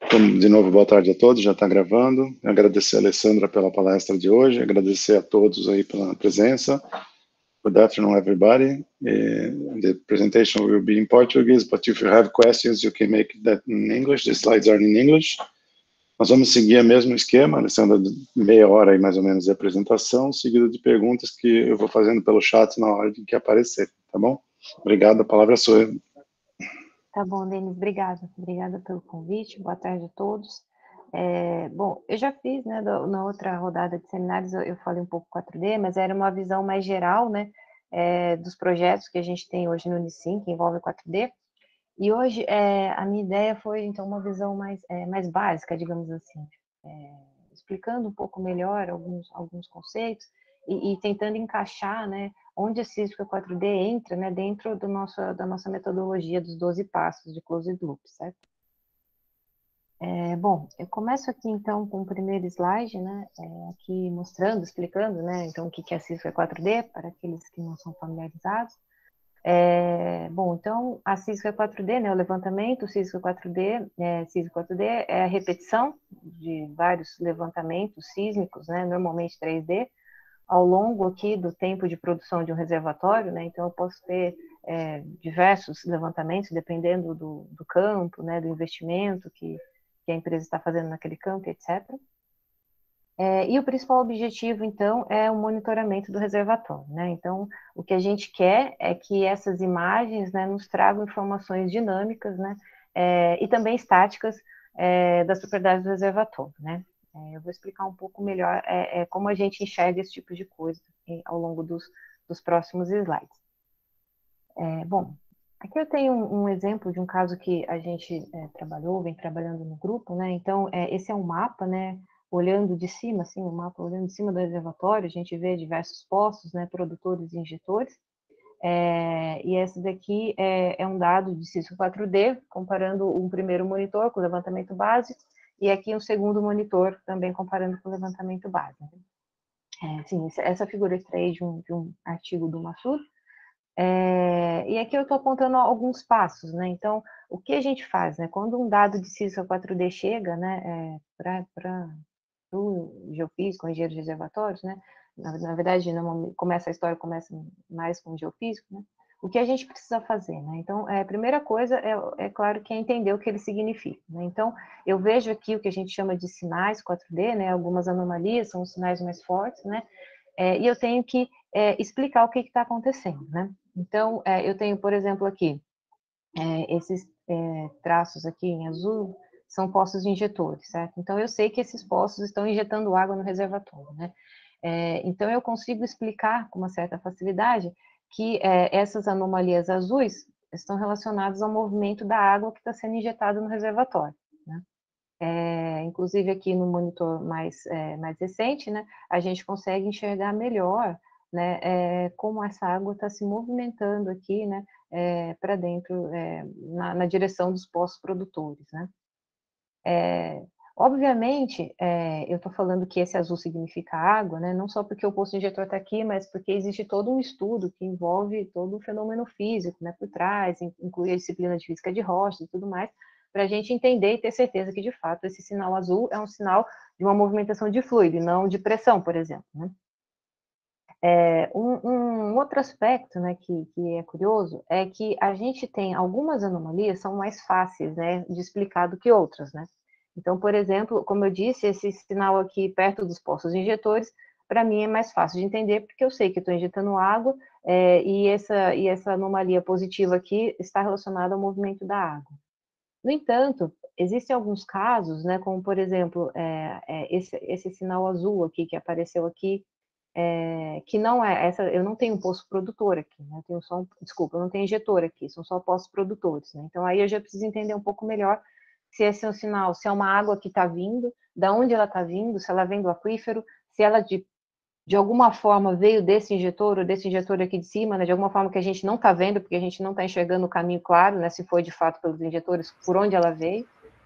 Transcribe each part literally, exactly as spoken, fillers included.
Então, de novo, boa tarde a todos, já está gravando. Agradecer a Alessandra pela palestra de hoje, agradecer a todos aí pela presença. Good afternoon, everybody. Uh, the presentation will be in Portuguese, but if you have questions, you can make that in English. The slides are in English. Nós vamos seguir o mesmo esquema, Alessandra, meia hora aí mais ou menos de apresentação, seguida de perguntas que eu vou fazendo pelo chat na ordem que aparecer, tá bom? Obrigado, a palavra é sua. Tá bom, Denis, obrigada. Obrigada pelo convite, boa tarde a todos. É, bom, eu já fiz, né, na outra rodada de seminários, eu, eu falei um pouco quatro D, mas era uma visão mais geral, né, é, dos projetos que a gente tem hoje no Unicim, que envolve quatro D, e hoje é, a minha ideia foi, então, uma visão mais, é, mais básica, digamos assim, é, explicando um pouco melhor alguns, alguns conceitos e, e tentando encaixar, né, onde a Cívica quatro D entra, né, dentro do nosso, da nossa metodologia dos doze passos de Closed Loop, certo? É, bom, eu começo aqui, então, com o primeiro slide, né, é, aqui mostrando, explicando, né, então, o que é a Cívica quatro D, para aqueles que não são familiarizados. É, bom, então, a Cívica quatro D, né, o levantamento, o Cívica quatro D, é, Cívica quatro D é a repetição de vários levantamentos sísmicos, né, normalmente três D, ao longo aqui do tempo de produção de um reservatório, né, então eu posso ter é, diversos levantamentos, dependendo do, do campo, né, do investimento que, que a empresa está fazendo naquele campo, etcétera. É, e o principal objetivo, então, é o monitoramento do reservatório, né? Então, o que a gente quer é que essas imagens, né, nos tragam informações dinâmicas, né, é, e também estáticas é, das propriedades do reservatório, né? É, eu vou explicar um pouco melhor é, é, como a gente enxerga esse tipo de coisa é, ao longo dos, dos próximos slides. É, bom, aqui eu tenho um, um exemplo de um caso que a gente é, trabalhou, vem trabalhando no grupo, né? Então, é, esse é um mapa, né? Olhando de cima, assim, o mapa olhando de cima do reservatório, a gente vê diversos poços, né? Produtores e injetores. É, e esse daqui é, é um dado de Cisco quatro D, comparando um primeiro monitor com o levantamento base, e aqui um segundo monitor também comparando com o levantamento base. É, sim, essa figura eu extraí de um, de um artigo do Massoud. É, e aqui eu estou apontando alguns passos, né? Então, o que a gente faz, né? Quando um dado de Cisco quatro D chega, né, é, para o geofísico, o engenheiro de reservatórios, né? Na, na verdade, não, começa a história começa mais com o geofísico, né? O que a gente precisa fazer, né? Então, é, a primeira coisa é, é claro que é entender o que ele significa, né? Então, eu vejo aqui o que a gente chama de sinais quatro D, né? Algumas anomalias são os sinais mais fortes, né? É, e eu tenho que é, explicar o que está acontecendo, né? Então, é, eu tenho, por exemplo, aqui, é, esses é, traços aqui em azul são poços injetores, certo? Então, eu sei que esses poços estão injetando água no reservatório, né? É, então, eu consigo explicar com uma certa facilidade que é, essas anomalias azuis estão relacionadas ao movimento da água que está sendo injetada no reservatório, né? É, inclusive aqui no monitor mais, é, mais recente, né, a gente consegue enxergar melhor, né, é, como essa água está se movimentando aqui, né, é, para dentro, é, na, na direção dos poços produtores, né. É, obviamente, é, eu estou falando que esse azul significa água, né, não só porque o poço injetor está aqui, mas porque existe todo um estudo que envolve todo um fenômeno físico, né, por trás, inclui a disciplina de física de rochas e tudo mais, para a gente entender e ter certeza que, de fato, esse sinal azul é um sinal de uma movimentação de fluido, e não de pressão, por exemplo, né? É, um, um outro aspecto, né, que, que é curioso é que a gente tem algumas anomalias são mais fáceis, né, de explicar do que outras, né? Então, por exemplo, como eu disse, esse sinal aqui perto dos poços injetores, para mim é mais fácil de entender, porque eu sei que estou injetando água é, e, essa, e essa anomalia positiva aqui está relacionada ao movimento da água. No entanto, existem alguns casos, né, como por exemplo, é, é, esse, esse sinal azul aqui que apareceu aqui, é, que não é essa, eu não tenho um poço produtor aqui, né, eu tenho só um, desculpa, eu não tenho injetor aqui, são só poços produtores, né, então aí eu já preciso entender um pouco melhor se esse é um sinal, se é uma água que está vindo, da onde ela está vindo, se ela vem do aquífero, se ela de de alguma forma veio desse injetor ou desse injetor aqui de cima, né, de alguma forma que a gente não está vendo, porque a gente não está enxergando o caminho claro, né, se foi de fato pelos injetores, por onde ela veio.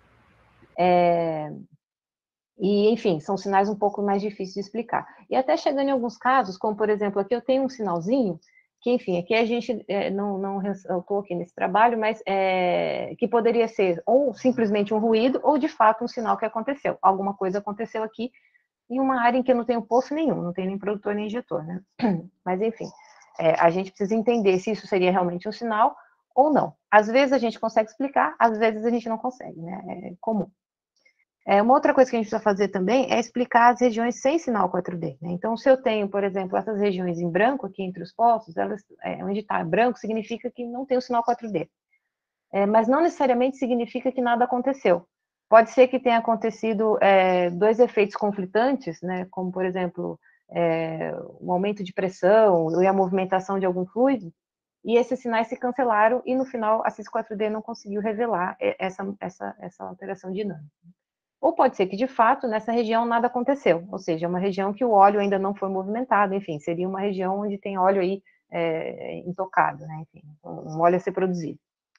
É, e, enfim, são sinais um pouco mais difíceis de explicar. E até chegando em alguns casos, como por exemplo, aqui eu tenho um sinalzinho que, enfim, aqui a gente é, não, não ressaltou aqui nesse trabalho, mas é, que poderia ser ou simplesmente um ruído, ou de fato um sinal que aconteceu. Alguma coisa aconteceu aqui em uma área em que eu não tenho poço nenhum, não tem nem produtor nem injetor, né? Mas, enfim, é, a gente precisa entender se isso seria realmente um sinal ou não. Às vezes a gente consegue explicar, às vezes a gente não consegue, né? É comum. É, uma outra coisa que a gente precisa fazer também é explicar as regiões sem sinal quatro D, né? Então, se eu tenho, por exemplo, essas regiões em branco aqui entre os poços, elas, é, onde está branco significa que não tem o sinal quatro D. É, mas não necessariamente significa que nada aconteceu. Pode ser que tenha acontecido é, dois efeitos conflitantes, né? Como, por exemplo, é, um aumento de pressão e a movimentação de algum fluido, e esses sinais se cancelaram e, no final, a C I S quatro D não conseguiu revelar essa, essa, essa alteração dinâmica. Ou pode ser que, de fato, nessa região nada aconteceu, ou seja, uma região que o óleo ainda não foi movimentado, enfim, seria uma região onde tem óleo aí é, intocado, né, enfim, um óleo a ser produzido.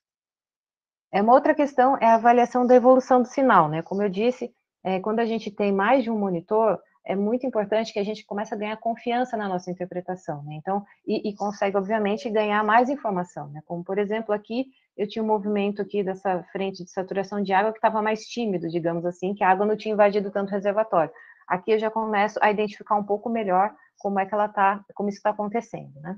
É, uma outra questão é a avaliação da evolução do sinal, né, como eu disse, é, quando a gente tem mais de um monitor, é muito importante que a gente comece a ganhar confiança na nossa interpretação, né, então, e, e consegue, obviamente, ganhar mais informação, né, como, por exemplo, aqui, eu tinha um movimento aqui dessa frente de saturação de água que estava mais tímido, digamos assim, que a água não tinha invadido tanto o reservatório. Aqui eu já começo a identificar um pouco melhor como é que ela está, como isso está acontecendo, né.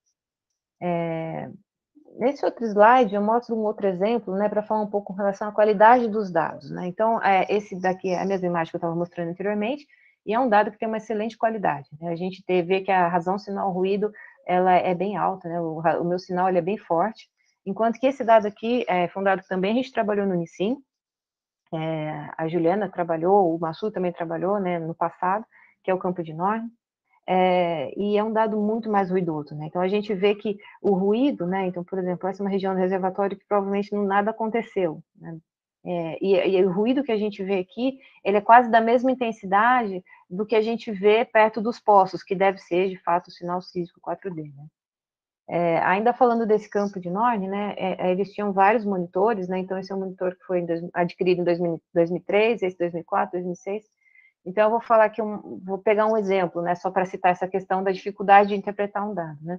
É, nesse outro slide eu mostro um outro exemplo, né, para falar um pouco com relação à qualidade dos dados, né. Então, é, esse daqui é a mesma imagem que eu estava mostrando anteriormente, e é um dado que tem uma excelente qualidade, né. A gente vê que a razão sinal-ruído, ela é bem alta, né, o, o meu sinal ele é bem forte, enquanto que esse dado aqui é, foi um dado que também a gente trabalhou no Unicim, é, a Juliana trabalhou, o Massu também trabalhou, né, no passado, que é o Campo de Norte, é, e é um dado muito mais ruidoso, né, então a gente vê que o ruído, né, então, por exemplo, essa é uma região do reservatório que provavelmente não, nada aconteceu, né, é, e, e o ruído que a gente vê aqui, ele é quase da mesma intensidade do que a gente vê perto dos poços, que deve ser, de fato, o sinal sísmico quatro D, né. É, ainda falando desse campo de Norne, né, é, eles tinham vários monitores, né, então esse é um monitor que foi em dois, adquirido em dois mil, dois mil e três, esse dois mil e quatro, dois mil e seis, então eu vou falar aqui, um, vou pegar um exemplo, né, só para citar essa questão da dificuldade de interpretar um dado, né.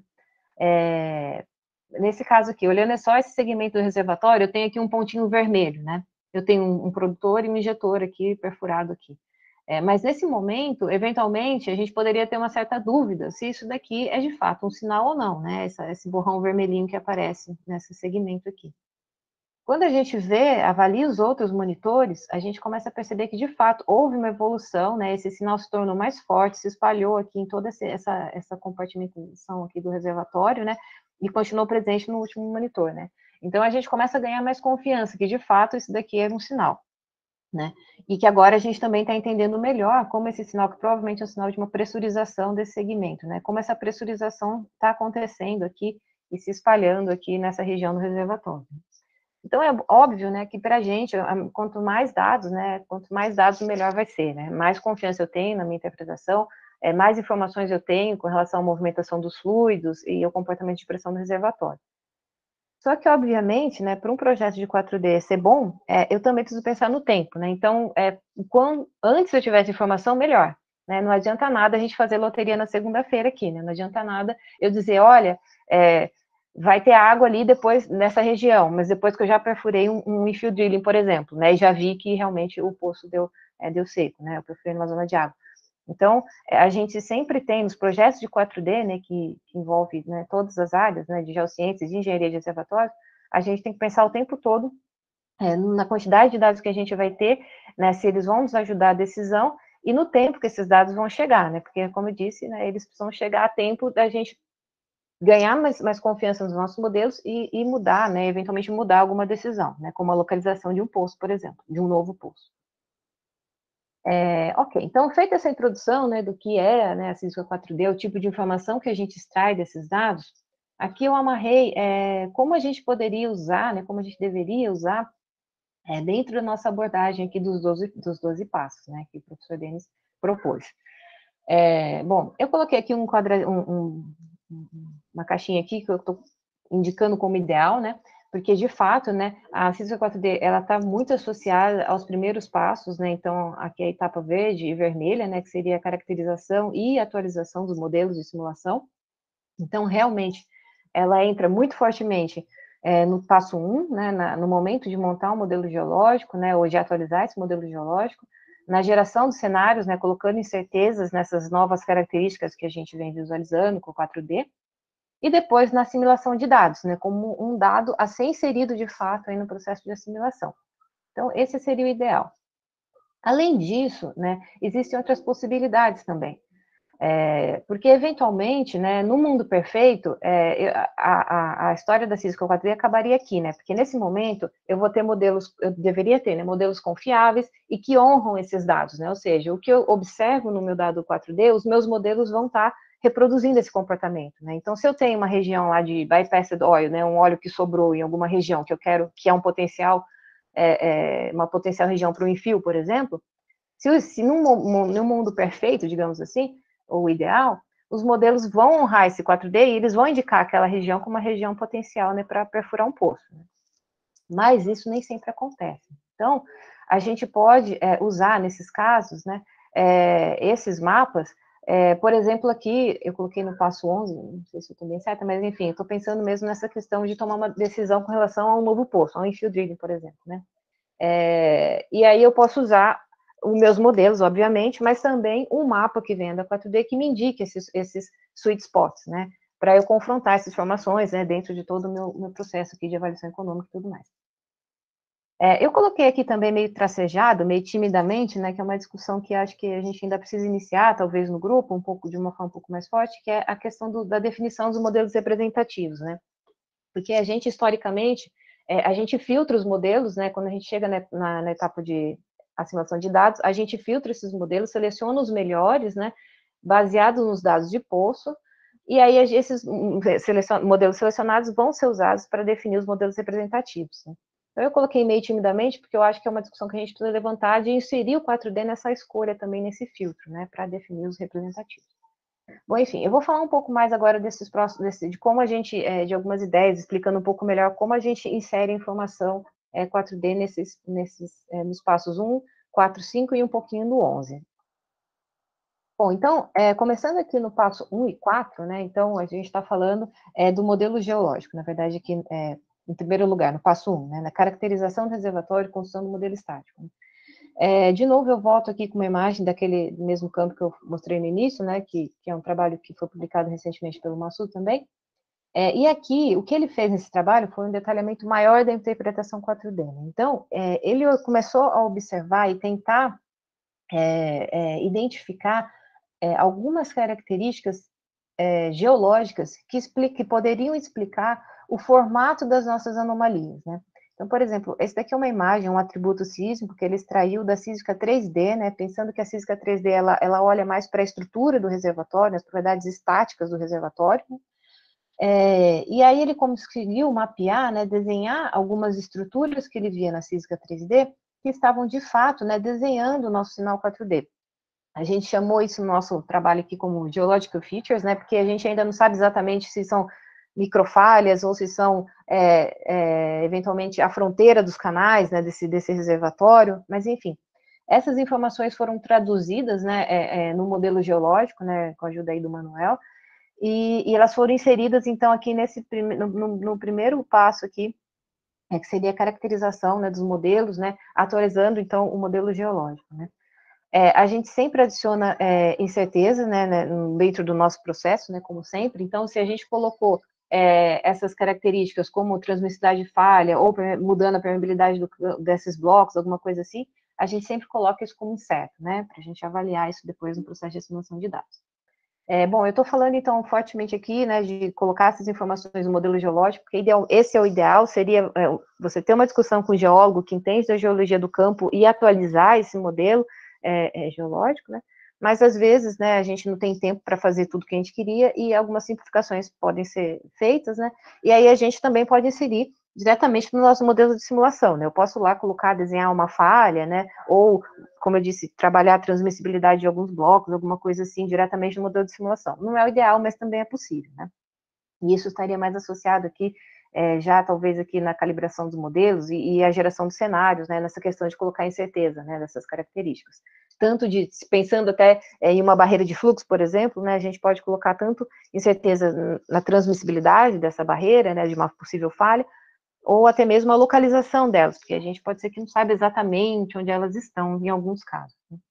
É, nesse caso aqui, olhando só esse segmento do reservatório, eu tenho aqui um pontinho vermelho, né, eu tenho um, um produtor e um injetor aqui, perfurado aqui. É, mas nesse momento, eventualmente, a gente poderia ter uma certa dúvida se isso daqui é de fato um sinal ou não, né? Essa, esse borrão vermelhinho que aparece nesse segmento aqui. Quando a gente vê, avalia os outros monitores, a gente começa a perceber que de fato houve uma evolução, né? Esse sinal se tornou mais forte, se espalhou aqui em toda essa, essa compartimentação aqui do reservatório, né? E continuou presente no último monitor, né? Então a gente começa a ganhar mais confiança que de fato isso daqui era um sinal. Né? E que agora a gente também está entendendo melhor como esse sinal, que provavelmente é um sinal de uma pressurização desse segmento, né? Como essa pressurização está acontecendo aqui e se espalhando aqui nessa região do reservatório. Então, é óbvio, né, que para a gente, quanto mais dados, né, quanto mais dados, melhor vai ser, né? Mais confiança eu tenho na minha interpretação, é, mais informações eu tenho com relação à movimentação dos fluidos e ao comportamento de pressão do reservatório. Só que, obviamente, né, para um projeto de quatro D ser bom, é, eu também preciso pensar no tempo, né? Então, é, quando, antes eu tivesse informação, melhor. Né? Não adianta nada a gente fazer loteria na segunda-feira aqui, né? Não adianta nada eu dizer, olha, é, vai ter água ali depois nessa região, mas depois que eu já perfurei um, um infill drilling, por exemplo, né? E já vi que realmente o poço deu, é, deu seco, né? Eu perfurei numa zona de água. Então, a gente sempre tem, nos projetos de quatro D, né, que, que envolve, né, todas as áreas, né, de geociências e engenharia de reservatórios, a gente tem que pensar o tempo todo é, na quantidade de dados que a gente vai ter, né, se eles vão nos ajudar a decisão, e no tempo que esses dados vão chegar, né, porque, como eu disse, né, eles precisam chegar a tempo da gente ganhar mais, mais confiança nos nossos modelos e, e mudar, né, eventualmente mudar alguma decisão, né, como a localização de um poço, por exemplo, de um novo poço. É, ok, então, feita essa introdução, né, do que é, né, a física quatro D, o tipo de informação que a gente extrai desses dados, aqui eu amarrei é, como a gente poderia usar, né, como a gente deveria usar é, dentro da nossa abordagem aqui dos doze, dos doze passos, né, que o professor Denis propôs. É, bom, eu coloquei aqui um quadra, um, um, uma caixinha aqui que eu estou indicando como ideal, né, porque, de fato, né, a física quatro D, ela está muito associada aos primeiros passos, né, então, aqui é a etapa verde e vermelha, né, que seria a caracterização e atualização dos modelos de simulação. Então, realmente, ela entra muito fortemente é, no passo um, né, na, no momento de montar um modelo geológico, né, ou de atualizar esse modelo geológico, na geração dos cenários, né, colocando incertezas nessas novas características que a gente vem visualizando com o quatro D, e depois na assimilação de dados, né, como um dado a ser inserido de fato aí no processo de assimilação. Então, esse seria o ideal. Além disso, né, existem outras possibilidades também. É, porque, eventualmente, né, no mundo perfeito, é, a, a, a história da física quatro D acabaria aqui, né? Porque, nesse momento, eu vou ter modelos, eu deveria ter, né, modelos confiáveis e que honram esses dados, né? Ou seja, o que eu observo no meu dado quatro D, os meus modelos vão estar reproduzindo esse comportamento, né? Então, se eu tenho uma região lá de bypassed oil, né, um óleo que sobrou em alguma região que eu quero, que é um potencial, é, é, uma potencial região para o infio, por exemplo, se, se num, num mundo perfeito, digamos assim, ou ideal, os modelos vão honrar esse quatro D e eles vão indicar aquela região como uma região potencial, né, para perfurar um poço. Né? Mas isso nem sempre acontece. Então, a gente pode é, usar, nesses casos, né, é, esses mapas, é, por exemplo, aqui, eu coloquei no passo onze, não sei se eu estou bem certa, mas enfim, estou pensando mesmo nessa questão de tomar uma decisão com relação a um novo poço, a um infill drilling, por exemplo, né? É, e aí eu posso usar os meus modelos, obviamente, mas também um mapa que vem da quatro D que me indique esses, esses sweet spots, né? Para eu confrontar essas informações, né, dentro de todo o meu, meu processo aqui de avaliação econômica e tudo mais. É, eu coloquei aqui também meio tracejado, meio timidamente, né, que é uma discussão que acho que a gente ainda precisa iniciar, talvez no grupo, um pouco de uma forma um pouco mais forte, que é a questão do, da definição dos modelos representativos, né? Porque a gente, historicamente, é, a gente filtra os modelos, né, quando a gente chega na, na, na etapa de assimilação de dados, a gente filtra esses modelos, seleciona os melhores, né, baseados nos dados de poço, e aí esses selecion, modelos selecionados vão ser usados para definir os modelos representativos. Né? Então, eu coloquei meio timidamente, porque eu acho que é uma discussão que a gente precisa levantar de inserir o quatro D nessa escolha também, nesse filtro, né, para definir os representativos. Bom, enfim, eu vou falar um pouco mais agora desses próximos, desse, de como a gente, é, de algumas ideias, explicando um pouco melhor como a gente insere a informação é, quatro D nesses, nesses, é, nos passos um, quatro, cinco e um pouquinho no onze. Bom, então, é, começando aqui no passo um e quatro, né, então a gente está falando é, do modelo geológico, na verdade aqui, é, em primeiro lugar, no passo um, né, na caracterização do reservatório e construção do modelo estático. Né. É, de novo, eu volto aqui com uma imagem daquele mesmo campo que eu mostrei no início, né, que, que é um trabalho que foi publicado recentemente pelo Massu também. É, e aqui, o que ele fez nesse trabalho foi um detalhamento maior da interpretação quatro D. Né? Então, é, ele começou a observar e tentar é, é, identificar é, algumas características é, geológicas que, explica, que poderiam explicar o formato das nossas anomalias, né? Então, por exemplo, esse daqui é uma imagem, um atributo sísmico que ele extraiu da física três D, né? Pensando que a física três D ela, ela olha mais para a estrutura do reservatório, as propriedades estáticas do reservatório. Né? É, e aí ele conseguiu mapear, né, desenhar algumas estruturas que ele via na física três D que estavam de fato, né, desenhando o nosso sinal quatro D. A gente chamou isso no nosso trabalho aqui como Geological Features, né, porque a gente ainda não sabe exatamente se são microfalhas ou se são, é, é, eventualmente, a fronteira dos canais, né, desse, desse reservatório, mas, enfim, essas informações foram traduzidas, né, é, é, no modelo geológico, né, com a ajuda aí do Manuel, e, e elas foram inseridas, então, aqui nesse, no, no, no primeiro passo aqui, é, que seria a caracterização, né, dos modelos, né, atualizando, então, o modelo geológico, né. É, a gente sempre adiciona é, incerteza, né, né, dentro do nosso processo, né, como sempre. Então, se a gente colocou é, essas características como transmissibilidade falha ou mudando a permeabilidade do, desses blocos, alguma coisa assim, a gente sempre coloca isso como incerto, né, para a gente avaliar isso depois no processo de assimilação de dados. É, bom, eu estou falando, então, fortemente aqui, né, de colocar essas informações no modelo geológico, porque ideal, esse é o ideal, seria é, você ter uma discussão com o geólogo que entende da geologia do campo e atualizar esse modelo é, é, geológico, né, mas às vezes, né, a gente não tem tempo para fazer tudo que a gente queria e algumas simplificações podem ser feitas, né, e aí a gente também pode inserir diretamente no nosso modelo de simulação, né, eu posso lá colocar, desenhar uma falha, né, ou, como eu disse, trabalhar a transmissibilidade de alguns blocos, alguma coisa assim, diretamente no modelo de simulação. Não é o ideal, mas também é possível, né. E isso estaria mais associado aqui, é, já talvez aqui na calibração dos modelos e, e a geração de cenários, né, nessa questão de colocar incerteza, né, dessas características. tanto de, pensando até em uma barreira de fluxo, por exemplo, né, a gente pode colocar tanto incerteza na transmissibilidade dessa barreira, né, de uma possível falha, ou até mesmo a localização delas, porque a gente pode ser que não saiba exatamente onde elas estão, em alguns casos.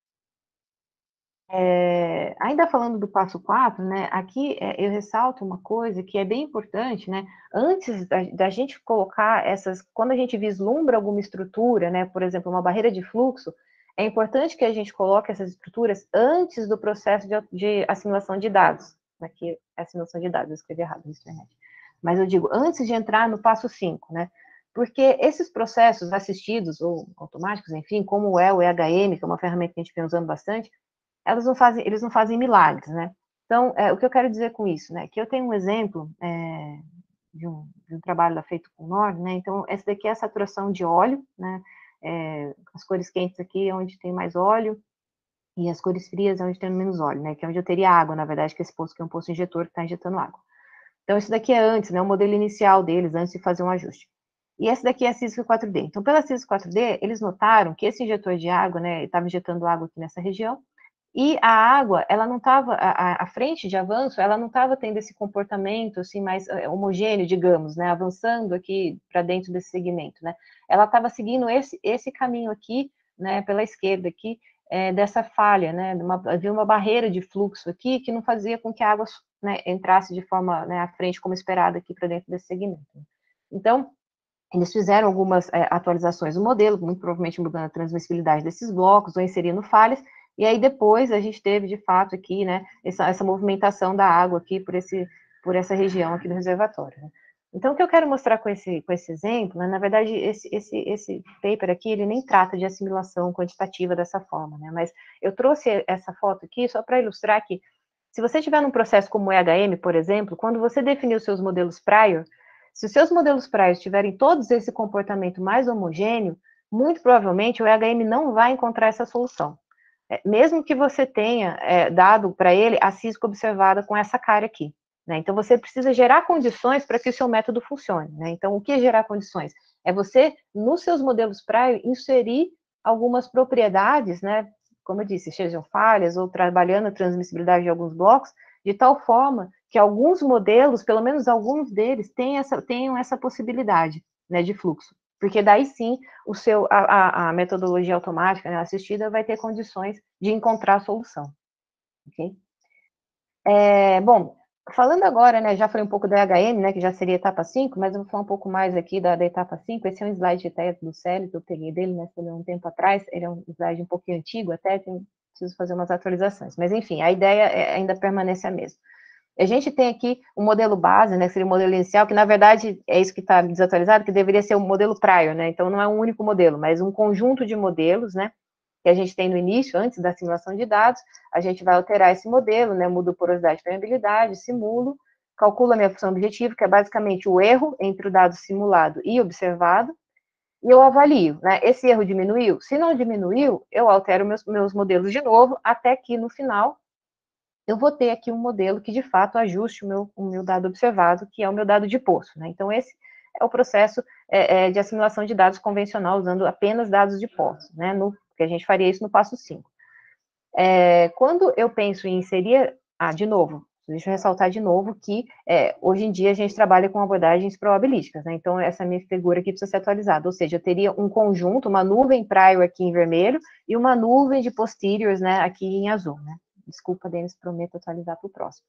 É, ainda falando do passo quatro, né, aqui é, eu ressalto uma coisa que é bem importante, né, antes da, da gente colocar essas, quando a gente vislumbra alguma estrutura, né, por exemplo, uma barreira de fluxo, é importante que a gente coloque essas estruturas antes do processo de, de assimilação de dados. Aqui é assimilação de dados, eu escrevi errado na internet. Mas eu digo, antes de entrar no passo cinco, né, porque esses processos assistidos ou automáticos, enfim, como é o E H M, que é uma ferramenta que a gente vem usando bastante, elas não fazem, eles não fazem milagres, né? Então, é, o que eu quero dizer com isso, né? Que eu tenho um exemplo é, de, um, de um trabalho feito com o N O R, né? Então, essa daqui é a saturação de óleo, né? É, as cores quentes aqui é onde tem mais óleo, e as cores frias é onde tem menos óleo, né? Que é onde eu teria água, na verdade, que esse poço aqui é um poço injetor que está injetando água. Então, isso daqui é antes, né? O modelo inicial deles, antes de fazer um ajuste. E esse daqui é a CISC quatro D. Então, pela CISC quatro D, eles notaram que esse injetor de água, né? Estava injetando água aqui nessa região, e a água, ela não estava, a, a frente de avanço, ela não estava tendo esse comportamento assim mais homogêneo, digamos, né, avançando aqui para dentro desse segmento, né? Ela estava seguindo esse, esse caminho aqui, né, pela esquerda aqui, é, dessa falha, né? Uma, havia uma barreira de fluxo aqui que não fazia com que a água, né, entrasse de forma, né, à frente como esperado aqui para dentro desse segmento. Então, eles fizeram algumas é, atualizações do modelo, muito provavelmente mudando a transmissibilidade desses blocos ou inserindo falhas, e aí depois a gente teve, de fato, aqui, né, essa, essa movimentação da água aqui por, esse, por essa região aqui do reservatório, né? Então, o que eu quero mostrar com esse, com esse exemplo, né, na verdade, esse, esse, esse paper aqui, ele nem trata de assimilação quantitativa dessa forma, né, mas eu trouxe essa foto aqui só para ilustrar que, se você estiver num processo como o E H M, por exemplo, quando você definiu seus modelos prior, se os seus modelos prior tiverem todos esse comportamento mais homogêneo, muito provavelmente o E H M não vai encontrar essa solução. É, mesmo que você tenha é, dado para ele a CISC observada com essa cara aqui, né? Então, você precisa gerar condições para que o seu método funcione, né? Então, o que é gerar condições? É você, nos seus modelos prior, inserir algumas propriedades, né? Como eu disse, sejam falhas ou trabalhando a transmissibilidade de alguns blocos, de tal forma que alguns modelos, pelo menos alguns deles, tenham essa, tenham essa possibilidade, né, de fluxo. Porque daí sim, o seu, a, a metodologia automática, né, assistida, vai ter condições de encontrar a solução. Ok? É, bom, falando agora, né, já falei um pouco da E H M, né, que já seria etapa cinco, mas eu vou falar um pouco mais aqui da, da etapa cinco. Esse é um slide até do Célio, que eu peguei dele, né, um tempo atrás. Ele é um slide um pouquinho antigo até, tem, preciso fazer umas atualizações. Mas, enfim, a ideia é, ainda permanece a mesma. A gente tem aqui o um modelo base, né, que seria o modelo inicial, que na verdade é isso que está desatualizado, que deveria ser o modelo prior, né, então não é um único modelo, mas um conjunto de modelos, né, que a gente tem no início, antes da simulação de dados. A gente vai alterar esse modelo, né, mudo porosidade e permeabilidade, simulo, calculo a minha função objetiva, que é basicamente o erro entre o dado simulado e observado, e eu avalio, né, esse erro diminuiu? Se não diminuiu, eu altero meus, meus modelos de novo, até que no final eu vou ter aqui um modelo que, de fato, ajuste o meu, o meu dado observado, que é o meu dado de poço, né? Então, esse é o processo é, é, de assimilação de dados convencional, usando apenas dados de poço, né? No, que a gente faria isso no passo cinco. É, quando eu penso em inserir... Ah, de novo, deixa eu ressaltar de novo que, é, hoje em dia, a gente trabalha com abordagens probabilísticas, né? Então, essa minha figura aqui precisa ser atualizada, ou seja, eu teria um conjunto, uma nuvem prior aqui em vermelho, e uma nuvem de posteriors, né, aqui em azul, né? Desculpa, Denis, prometo atualizar para o próximo.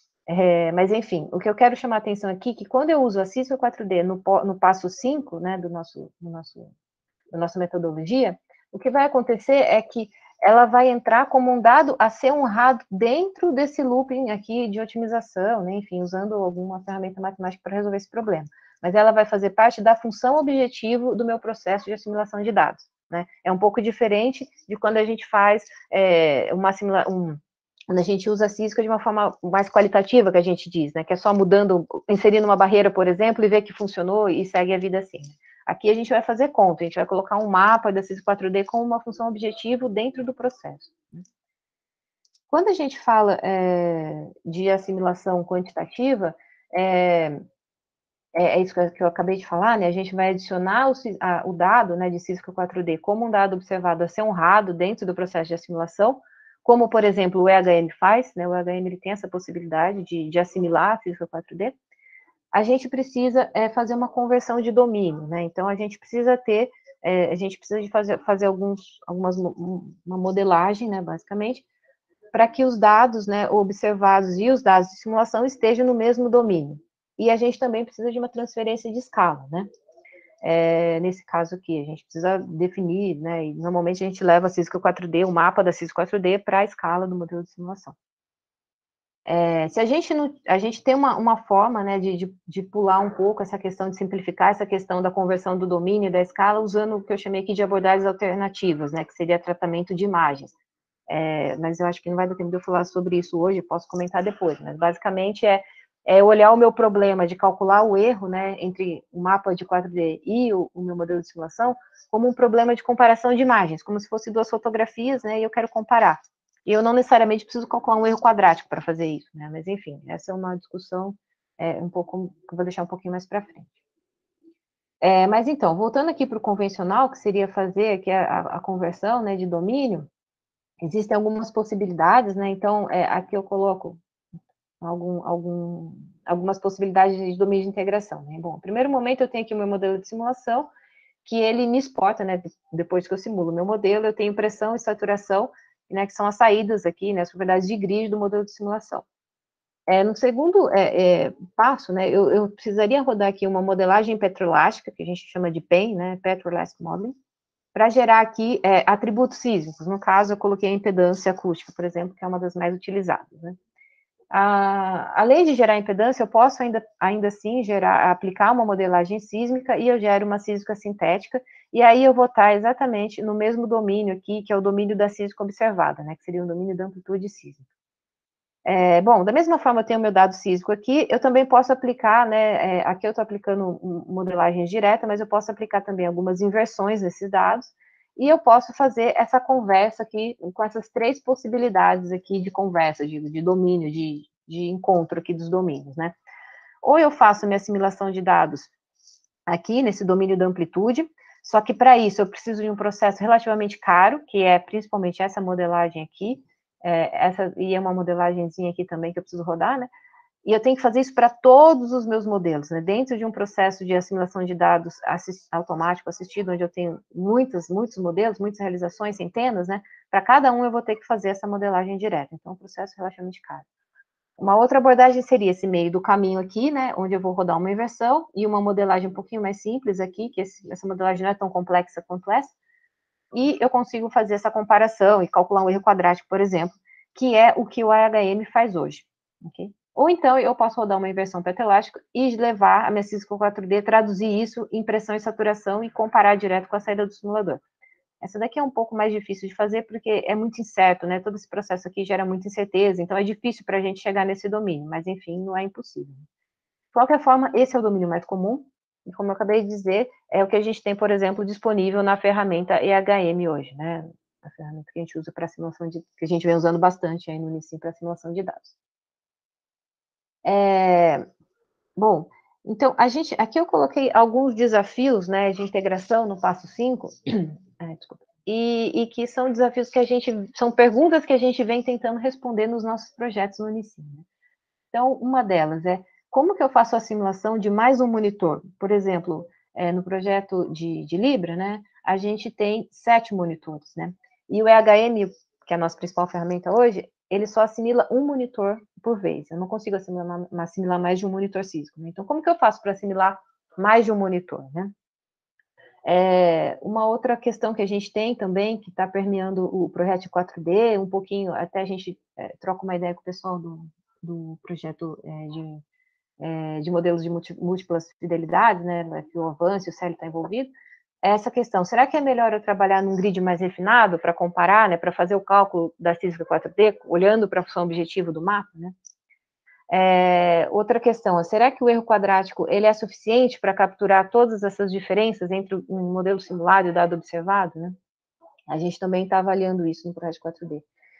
É, mas, enfim, o que eu quero chamar a atenção aqui é que quando eu uso a CISC quatro D no, no passo cinco, né, do nosso, do nosso, da nossa metodologia, o que vai acontecer é que ela vai entrar como um dado a ser honrado dentro desse looping aqui de otimização, né, enfim, usando alguma ferramenta matemática para resolver esse problema. Mas ela vai fazer parte da função objetivo do meu processo de assimilação de dados, né? É um pouco diferente de quando a gente faz é, uma assimilação, um, quando a gente usa a CISC de uma forma mais qualitativa, que a gente diz, né, que é só mudando, inserindo uma barreira, por exemplo, e ver que funcionou e segue a vida assim. Aqui a gente vai fazer conta, a gente vai colocar um mapa da CISC quatro D com uma função objetivo dentro do processo. Quando a gente fala é, de assimilação quantitativa, é, é, é isso que eu, que eu acabei de falar, né? A gente vai adicionar o, a, o dado, né, de física quatro D como um dado observado a ser honrado dentro do processo de assimilação, como, por exemplo, o E H M faz, né? O E H M ele tem essa possibilidade de, de assimilar a física quatro D. A gente precisa é, fazer uma conversão de domínio, né? Então, a gente precisa ter, é, a gente precisa de fazer, fazer alguns, algumas, uma modelagem, né, basicamente, para que os dados, né, observados e os dados de simulação estejam no mesmo domínio. E a gente também precisa de uma transferência de escala, né? É, nesse caso aqui, a gente precisa definir, né, e normalmente a gente leva a física quatro D, o mapa da física quatro D para a escala do modelo de simulação. É, se a gente não, a gente tem uma, uma forma, né, de, de, de pular um pouco essa questão, de simplificar essa questão da conversão do domínio e da escala, usando o que eu chamei aqui de abordagens alternativas, né, que seria tratamento de imagens. É, mas eu acho que não vai dar tempo de eu falar sobre isso hoje, posso comentar depois, mas basicamente é, é olhar o meu problema de calcular o erro, né, entre o mapa de quatro D e o, o meu modelo de simulação, como um problema de comparação de imagens, como se fosse duas fotografias, né, e eu quero comparar. E eu não necessariamente preciso calcular um erro quadrático para fazer isso, né, mas enfim, essa é uma discussão é, um pouco, que eu vou deixar um pouquinho mais para frente. É, mas então, voltando aqui para o convencional, que seria fazer aqui a, a conversão, né, de domínio, existem algumas possibilidades, né? Então, é, aqui eu coloco algum, algum, algumas possibilidades de domínio de integração, né? Bom, no primeiro momento eu tenho aqui o meu modelo de simulação, que ele me exporta, né? Depois que eu simulo o meu modelo, eu tenho pressão e saturação, né? Que são as saídas aqui, né? As propriedades de grid do modelo de simulação. É, no segundo é, é, passo, né? Eu, eu precisaria rodar aqui uma modelagem petroelástica, que a gente chama de P E M, né? Petroelastic Modeling, para gerar aqui é, atributos sísmicos. No caso, eu coloquei a impedância acústica, por exemplo, que é uma das mais utilizadas, né? Ah, além de gerar impedância, eu posso ainda, ainda assim gerar, aplicar uma modelagem sísmica e eu gero uma sísmica sintética, e aí eu vou estar exatamente no mesmo domínio aqui, que é o domínio da sísmica observada, né, que seria o domínio da amplitude sísmica. É, bom, da mesma forma eu tenho o meu dado sísmico aqui, eu também posso aplicar, né, é, aqui eu estou aplicando modelagem direta, mas eu posso aplicar também algumas inversões nesses dados, e eu posso fazer essa conversa aqui com essas três possibilidades aqui de conversa, de, de domínio, de, de encontro aqui dos domínios, né. Ou eu faço minha assimilação de dados aqui nesse domínio da amplitude, só que para isso eu preciso de um processo relativamente caro, que é principalmente essa modelagem aqui, é, essa, e é uma modelagemzinha aqui também que eu preciso rodar, né? E eu tenho que fazer isso para todos os meus modelos, né? Dentro de um processo de assimilação de dados assist, automático assistido, onde eu tenho muitos, muitos modelos, muitas realizações, centenas, né? Para cada um eu vou ter que fazer essa modelagem direta. Então, é um processo relativamente caro. Uma outra abordagem seria esse meio do caminho aqui, né, onde eu vou rodar uma inversão e uma modelagem um pouquinho mais simples aqui, que esse, essa modelagem não é tão complexa quanto essa, e eu consigo fazer essa comparação e calcular um erro quadrático, por exemplo, que é o que o A H M faz hoje, ok? Ou então eu posso rodar uma inversão petroelástica e levar a minha física quatro D, traduzir isso em pressão e saturação e comparar direto com a saída do simulador. Essa daqui é um pouco mais difícil de fazer porque é muito incerto, né? Todo esse processo aqui gera muita incerteza, então é difícil para a gente chegar nesse domínio, mas enfim, não é impossível. De qualquer forma, esse é o domínio mais comum, e como eu acabei de dizer, é o que a gente tem, por exemplo, disponível na ferramenta E H M hoje, né? A ferramenta que a gente usa para simulação de, que a gente vem usando bastante aí no Unicim para simulação de dados. É, bom, então, a gente, aqui eu coloquei alguns desafios, né, de integração no passo cinco, ah, desculpa, e, e que são desafios que a gente, são perguntas que a gente vem tentando responder nos nossos projetos no Unicim. Né? Então, uma delas é, como que eu faço a simulação de mais um monitor? Por exemplo, é, no projeto de, de Libra, né, a gente tem sete monitores, né, e o E H M, que é a nossa principal ferramenta hoje, ele só assimila um monitor por vez. Eu não consigo assimilar, assimilar mais de um monitor físico. Né? Então, como que eu faço para assimilar mais de um monitor, né? É, uma outra questão que a gente tem também, que está permeando o projeto quatro D, um pouquinho, até a gente é, troca uma ideia com o pessoal do, do projeto é, de, é, de modelos de múltiplas fidelidades, né, que o Avance e o Célio está envolvido, é essa questão, será que é melhor eu trabalhar num grid mais refinado para comparar, né, para fazer o cálculo da física quatro D, olhando para a função objetivo do mapa, né? É, outra questão, será que o erro quadrático ele é suficiente para capturar todas essas diferenças entre um modelo simulado e o dado observado? Né? A gente também está avaliando isso no projeto quatro D.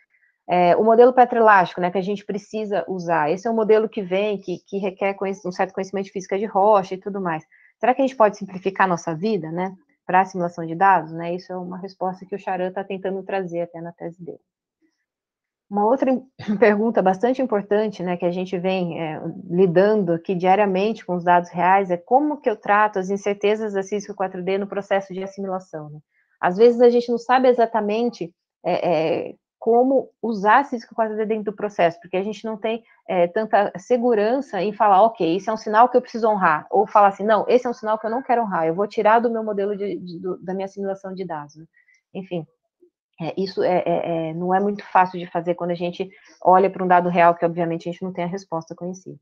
É, o modelo petroelástico, né, que a gente precisa usar, esse é um modelo que vem, que, que requer um certo conhecimento de física de rocha e tudo mais. Será que a gente pode simplificar a nossa vida, né, para a simulação de dados? Né? Isso é uma resposta que o Charan está tentando trazer até na tese dele. Uma outra pergunta bastante importante, né, que a gente vem é, lidando aqui diariamente com os dados reais, é como que eu trato as incertezas da física quatro D no processo de assimilação. Né? Às vezes a gente não sabe exatamente é, é, como usar a física quatro D dentro do processo, porque a gente não tem é, tanta segurança em falar, ok, isso é um sinal que eu preciso honrar, ou falar assim, não, esse é um sinal que eu não quero honrar, eu vou tirar do meu modelo de, de, do, da minha assimilação de dados. Né? Enfim, É, isso é, é, é, não é muito fácil de fazer quando a gente olha para um dado real, que obviamente a gente não tem a resposta conhecida.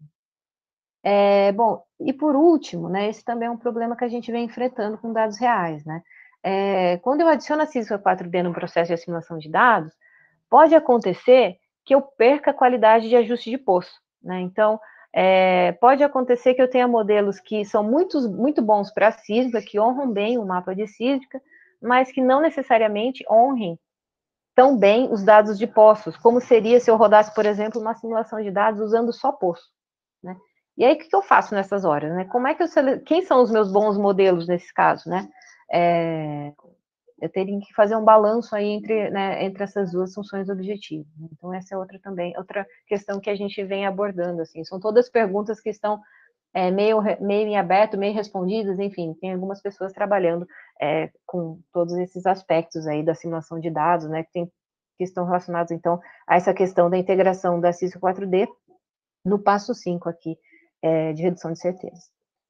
É, bom, e por último, né, esse também é um problema que a gente vem enfrentando com dados reais. Né? É, quando eu adiciono a física quatro D no processo de assimilação de dados, pode acontecer que eu perca a qualidade de ajuste de poço. Né? Então, é, pode acontecer que eu tenha modelos que são muito, muito bons para a sísmica, que honram bem o mapa de sísmica, mas que não necessariamente honrem tão bem os dados de poços, como seria se eu rodasse, por exemplo, uma simulação de dados usando só poço. Né? E aí, o que eu faço nessas horas? Né? Como é que eu sele... Quem são os meus bons modelos nesse caso? Né? É... Eu teria que fazer um balanço aí entre, né, entre essas duas funções objetivas. Né? Então, essa é outra também, outra questão que a gente vem abordando. Assim. São todas perguntas que estão é, meio, meio em aberto, meio respondidas, enfim, tem algumas pessoas trabalhando é, com todos esses aspectos aí da simulação de dados, né, que, tem, que estão relacionados, então, a essa questão da integração da Cisco quatro D no passo cinco aqui, é, de redução de certeza.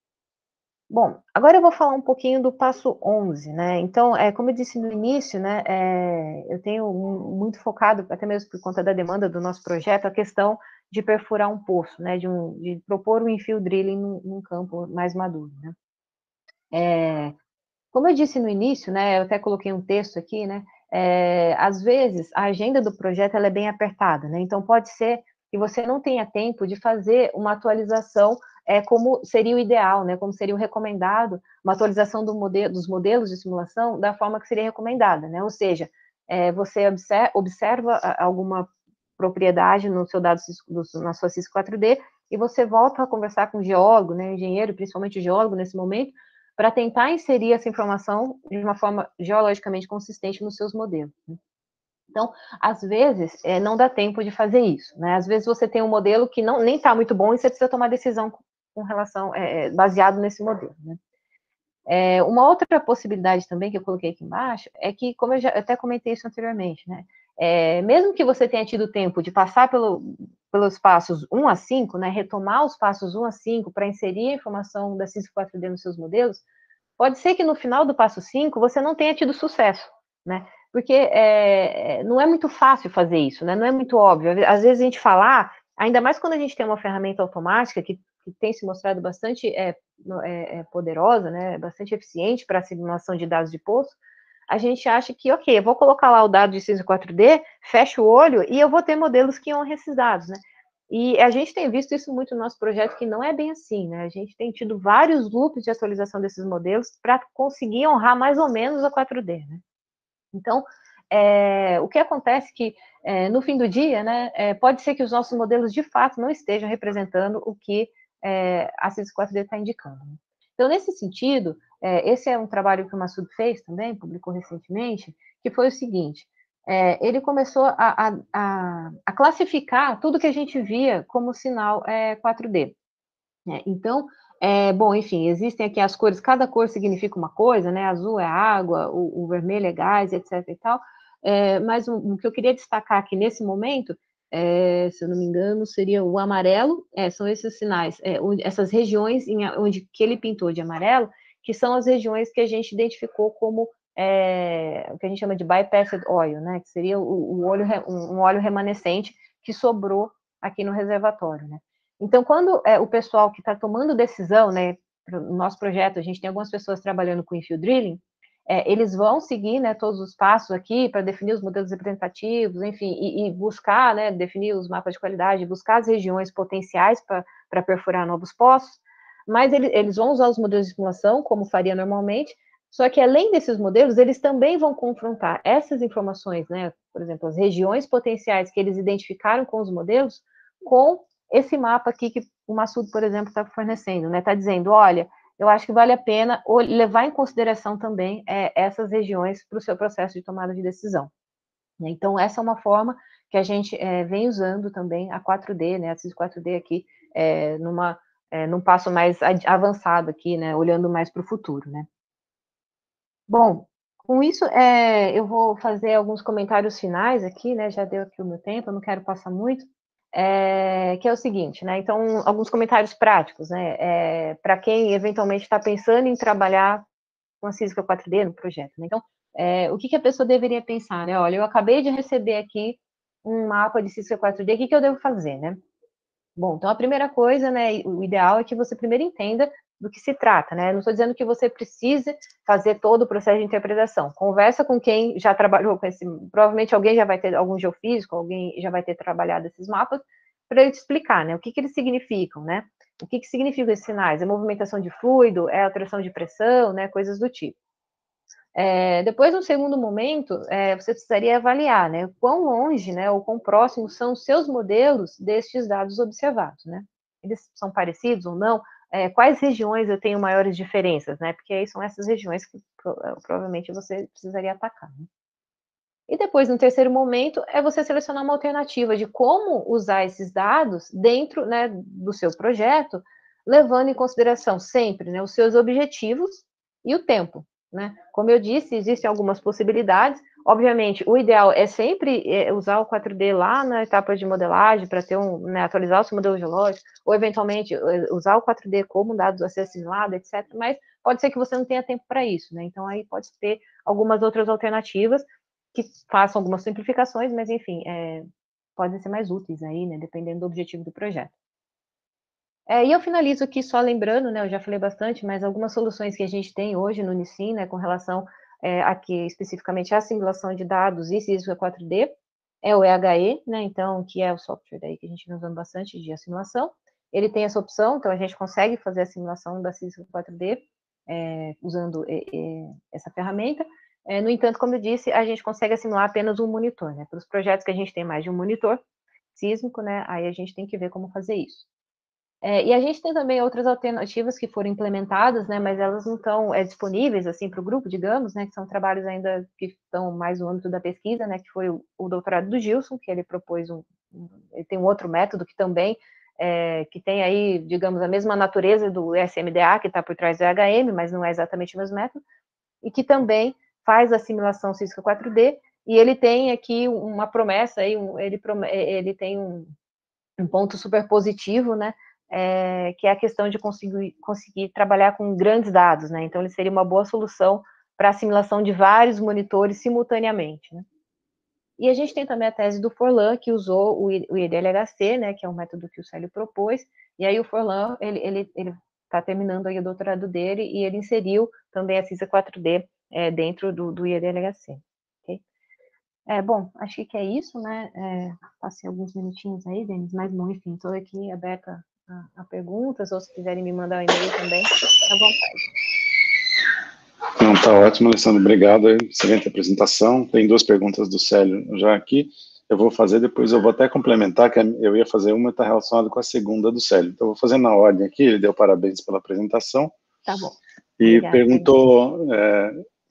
Bom, agora eu vou falar um pouquinho do passo onze, né, então, é, como eu disse no início, né, é, eu tenho muito focado, até mesmo por conta da demanda do nosso projeto, a questão de perfurar um poço, né, de, um, de propor um infill drilling num, num campo mais maduro, né. É, como eu disse no início, né, eu até coloquei um texto aqui, né, é, às vezes a agenda do projeto ela é bem apertada, né, então pode ser que você não tenha tempo de fazer uma atualização é, como seria o ideal, né, como seria o recomendado, uma atualização do modelo, dos modelos de simulação da forma que seria recomendada, né, ou seja, é, você observa, observa alguma propriedade no seu dado, na sua Cisco quatro D, e você volta a conversar com o geólogo, né, o engenheiro, principalmente o geólogo nesse momento, para tentar inserir essa informação de uma forma geologicamente consistente nos seus modelos. Né? Então, às vezes, é, não dá tempo de fazer isso. Né? Às vezes você tem um modelo que não, nem está muito bom e você precisa tomar decisão com, com relação, é, baseado nesse modelo. Né? É, uma outra possibilidade também que eu coloquei aqui embaixo é que, como eu já eu até comentei isso anteriormente, né? É, mesmo que você tenha tido tempo de passar pelo, pelos passos um a cinco, né, retomar os passos um a cinco para inserir a informação da Cisco quatro D nos seus modelos, pode ser que no final do passo cinco você não tenha tido sucesso, né? Porque é, não é muito fácil fazer isso, né? Não é muito óbvio. Às vezes a gente falar, ainda mais quando a gente tem uma ferramenta automática que, que tem se mostrado bastante é, é, é poderosa, né? Bastante eficiente para a simulação de dados de poço, a gente acha que, ok, eu vou colocar lá o dado de Cisco quatro D, fecho o olho e eu vou ter modelos que honram esses dados, né? E a gente tem visto isso muito no nosso projeto, que não é bem assim, né? A gente tem tido vários loops de atualização desses modelos para conseguir honrar mais ou menos a quatro D, né? Então, é, o que acontece que, é, no fim do dia, né, é, pode ser que os nossos modelos, de fato, não estejam representando o que é, a Cisco quatro D está indicando. Né? Então, nesse sentido, é, esse é um trabalho que o Massoud fez também, publicou recentemente, que foi o seguinte, é, ele começou a, a, a, a, classificar tudo que a gente via como sinal é, quatro D. É, então, é, bom, enfim, existem aqui as cores, cada cor significa uma coisa, né? Azul é água, o, o vermelho é gás, etc e tal. É, mas o, o que eu queria destacar aqui nesse momento, é, se eu não me engano, seria o amarelo, é, são esses sinais, é, onde, essas regiões em, onde que ele pintou de amarelo, que são as regiões que a gente identificou como é, o que a gente chama de bypassed oil, né? Que seria o, o óleo, um óleo remanescente que sobrou aqui no reservatório, né? Então, quando é, o pessoal que está tomando decisão, né, no nosso projeto, a gente tem algumas pessoas trabalhando com infill drilling, é, eles vão seguir, né, todos os passos aqui para definir os modelos representativos, enfim, e, e buscar, né, definir os mapas de qualidade, buscar as regiões potenciais para perfurar novos poços, mas ele, eles vão usar os modelos de simulação, como faria normalmente, só que além desses modelos, eles também vão confrontar essas informações, né, por exemplo, as regiões potenciais que eles identificaram com os modelos, com esse mapa aqui que o Massoud, por exemplo, está fornecendo, né? Está dizendo, olha, eu acho que vale a pena levar em consideração também é, essas regiões para o seu processo de tomada de decisão. Então, essa é uma forma que a gente é, vem usando também a quatro D, né, a CISO quatro D aqui, é, numa, é, num passo mais avançado aqui, né, olhando mais para o futuro, né. Bom, com isso, é, eu vou fazer alguns comentários finais aqui, né, já deu aqui o meu tempo, eu não quero passar muito, é, que é o seguinte, né, então, alguns comentários práticos, né, é, para quem eventualmente está pensando em trabalhar com a CISO quatro D no projeto, né, então, é, o que, que a pessoa deveria pensar, né, olha, eu acabei de receber aqui um mapa de CISO quatro D, o que, que eu devo fazer, né? Bom, então a primeira coisa, né, o ideal é que você primeiro entenda do que se trata, né? Não estou dizendo que você precise fazer todo o processo de interpretação. Conversa com quem já trabalhou com esse, provavelmente alguém já vai ter algum geofísico, alguém já vai ter trabalhado esses mapas, para ele te explicar, né, o que, que eles significam, né? O que, que significam esses sinais? É movimentação de fluido, é alteração de pressão, né, coisas do tipo. É, depois, no segundo momento, é, você precisaria avaliar, né, quão longe, né, ou quão próximos são os seus modelos destes dados observados, né? Eles são parecidos ou não? É, quais regiões eu tenho maiores diferenças, né? Porque aí são essas regiões que provavelmente você precisaria atacar, né? E depois, no terceiro momento, é você selecionar uma alternativa de como usar esses dados dentro, né, do seu projeto, levando em consideração sempre, né, os seus objetivos e o tempo, né? Como eu disse, existem algumas possibilidades. Obviamente, o ideal é sempre usar o quatro D lá na etapa de modelagem para ter um, né, atualizar o seu modelo geológico, ou eventualmente usar o quatro D como dados a ser assimilado, etcétera. Mas pode ser que você não tenha tempo para isso, né? Então aí pode ter algumas outras alternativas que façam algumas simplificações, mas enfim, é, podem ser mais úteis aí, né, dependendo do objetivo do projeto. É, e eu finalizo aqui só lembrando, né, eu já falei bastante, mas algumas soluções que a gente tem hoje no Unicim, né, com relação é, aqui especificamente à simulação de dados e CISO quatro D, é o E H E, né, então, que é o software daí que a gente vem usando bastante de assimilação. Ele tem essa opção, então a gente consegue fazer a simulação da CISO quatro D é, usando é, é, essa ferramenta. É, no entanto, como eu disse, a gente consegue assimilar apenas um monitor, né? Para os projetos que a gente tem mais de um monitor sísmico, né? Aí a gente tem que ver como fazer isso. É, e a gente tem também outras alternativas que foram implementadas, né, mas elas não estão é, disponíveis, assim, para o grupo, digamos, né, que são trabalhos ainda que estão mais no âmbito da pesquisa, né, que foi o, o doutorado do Gilson, que ele propôs um, um ele tem um outro método que também, é, que tem aí, digamos, a mesma natureza do S M D A, que está por trás do E H M, mas não é exatamente o mesmo método, e que também faz a simulação sísmica quatro D, e ele tem aqui uma promessa, aí, um, ele, ele tem um, um ponto super positivo, né, é, que é a questão de conseguir, conseguir trabalhar com grandes dados, né? Então, ele seria uma boa solução para assimilação de vários monitores simultaneamente, né? E a gente tem também a tese do Forlan, que usou o I D L H C, né, que é um método que o Célio propôs, e aí o Forlan, ele ele ele está terminando aí o doutorado dele, e ele inseriu também a CISA quatro D é, dentro do, do I D L H C, ok? É, bom, acho que é isso, né? É, passei alguns minutinhos aí, Denis, mas bom, enfim, estou aqui aberta a, a perguntas, ou se quiserem me mandar um e-mail também, à vontade. Não, tá ótimo, Alessandro, obrigado, excelente apresentação. Tem duas perguntas do Célio já aqui, eu vou fazer, depois eu vou até complementar, que eu ia fazer uma, está relacionada com a segunda do Célio. Então, eu vou fazer na ordem aqui, ele deu parabéns pela apresentação. Tá bom. E Obrigada, perguntou... É,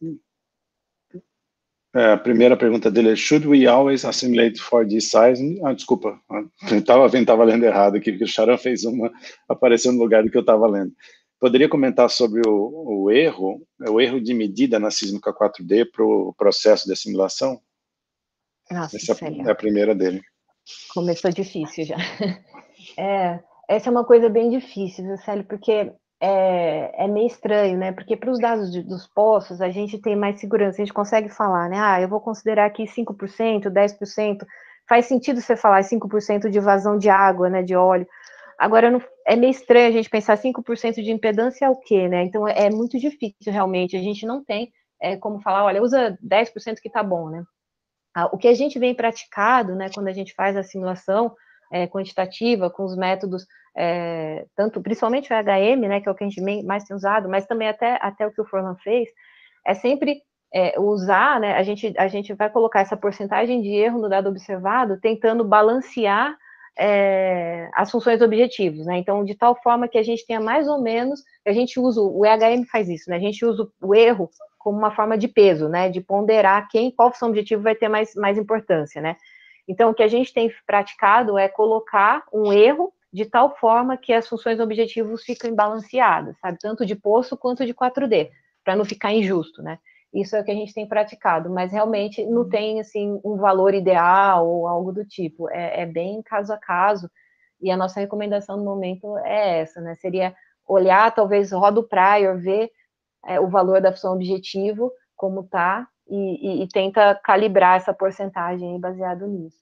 a primeira pergunta dele é: should we always assimilate four D size? Ah, desculpa, estava tava lendo errado aqui, porque o Charan fez uma, apareceu no lugar do que eu estava lendo. Poderia comentar sobre o, o erro, o erro de medida na sísmica quatro D para o processo de assimilação? Nossa, Essa Célia, é a primeira dele. começou difícil já. É, essa é uma coisa bem difícil, viu, Célio, porque é, é meio estranho, né? Porque para os dados de, dos poços, a gente tem mais segurança, a gente consegue falar, né? Ah, eu vou considerar aqui cinco por cento, dez por cento. Faz sentido você falar cinco por cento de vazão de água, né? De óleo. Agora, não, é meio estranho a gente pensar cinco por cento de impedância é o quê, né? Então, é, é muito difícil, realmente. A gente não tem é, como falar, olha, usa dez por cento que tá bom, né? Ah, o que a gente vem praticado, né, quando a gente faz a simulação é, quantitativa com os métodos, é, tanto, principalmente o H M, né, que é o que a gente mais tem usado, mas também até, até o que o Forlan fez, é sempre é, usar, né, a gente, a gente vai colocar essa porcentagem de erro no dado observado, tentando balancear é, as funções objetivos, né, então, de tal forma que a gente tenha mais ou menos, a gente usa, o E H M faz isso, né, a gente usa o erro como uma forma de peso, né, de ponderar quem, qual função objetiva vai ter mais, mais importância, né. Então, o que a gente tem praticado é colocar um erro de tal forma que as funções objetivos fiquem balanceadas, sabe, tanto de poço quanto de quatro D, para não ficar injusto, né. Isso é o que a gente tem praticado, mas realmente não tem, assim, um valor ideal ou algo do tipo, é, é bem caso a caso, e a nossa recomendação no momento é essa, né, seria olhar, talvez, roda o prior, ver é, o valor da função objetivo, como tá, e, e, e tenta calibrar essa porcentagem baseado nisso.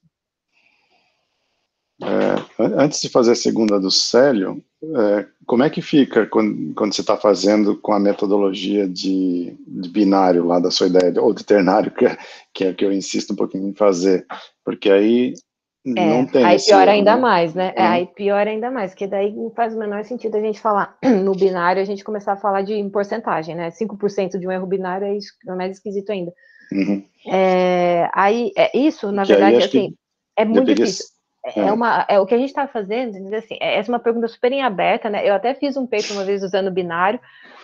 É, antes de fazer a segunda do Célio, é, como é que fica quando, quando você está fazendo com a metodologia de, de binário lá da sua ideia, ou de ternário, que é, que é o que eu insisto um pouquinho em fazer, porque aí não É, tem aí esse piora erro, ainda né? mais, né? É, Uhum. aí piora ainda mais, porque daí não faz o menor sentido a gente falar no binário, a gente começar a falar de em porcentagem, né? cinco por cento de um erro binário é, isso, é mais esquisito ainda. Uhum. É, aí, é, isso, na Que aí verdade, acho que assim, é muito deveria... difícil. É, uma, é o que a gente está fazendo, assim, é, essa é uma pergunta super em aberta, né? Eu até fiz um paper uma vez usando binário,